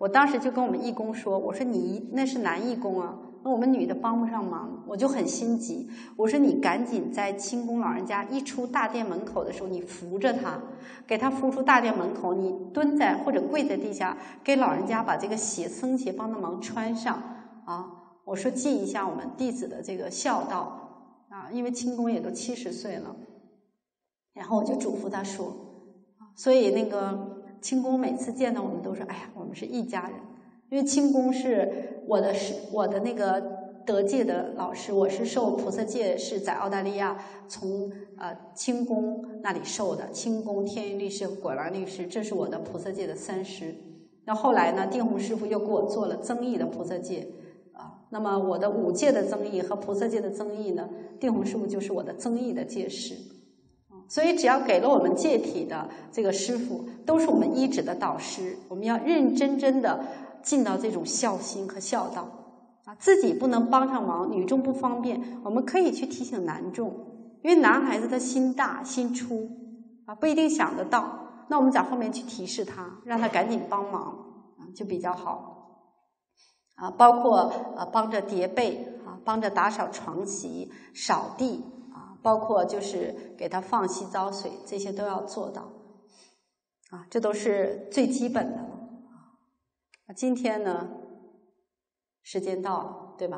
我当时就跟我们义工说，我说你那是男义工啊，那我们女的帮不上忙，我就很心急。我说你赶紧在清宫老人家一出大殿门口的时候，你扶着他，给他扶出大殿门口，你蹲在或者跪在地下，给老人家把这个鞋僧鞋帮他忙穿上啊。我说尽一下我们弟子的这个孝道啊，因为清宫也都七十岁了。然后我就嘱咐他说，所以那个清宫每次见到我们都说，哎呀，我们是一家人。因为清宫是我的是我的那个德界的老师，我是受菩萨戒是在澳大利亚从呃清宫那里受的，清宫天云律师和果然律师，这是我的菩萨戒的三师。那后来呢，定弘师父又给我做了增益的菩萨戒啊。那么我的五戒的增益和菩萨戒的增益呢，定弘师父就是我的增益的戒师。所以只要给了我们戒体的这个师父，都是我们医治的导师。我们要认认真真的尽到这种孝心和孝道啊，自己不能帮上忙，女众不方便，我们可以去提醒男众，因为男孩子他心大心粗啊，不一定想得到，那我们在后面去提示他，让他赶紧帮忙啊，就比较好啊。包括呃帮着叠被啊，帮着打扫床席、扫地啊，包括就是给他放洗澡水，这些都要做到啊，这都是最基本的了。今天呢，时间到了，对吧？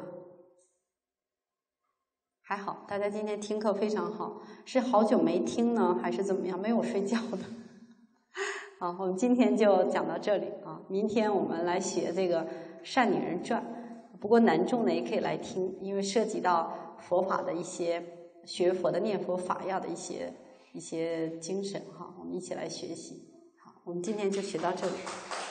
还好，大家今天听课非常好，是好久没听呢，还是怎么样？没有睡觉的。好，我们今天就讲到这里啊。明天我们来学这个《善女人传》，不过男众呢也可以来听，因为涉及到佛法的一些学佛的念佛法要的一些一些精神哈，我们一起来学习。好，我们今天就学到这里。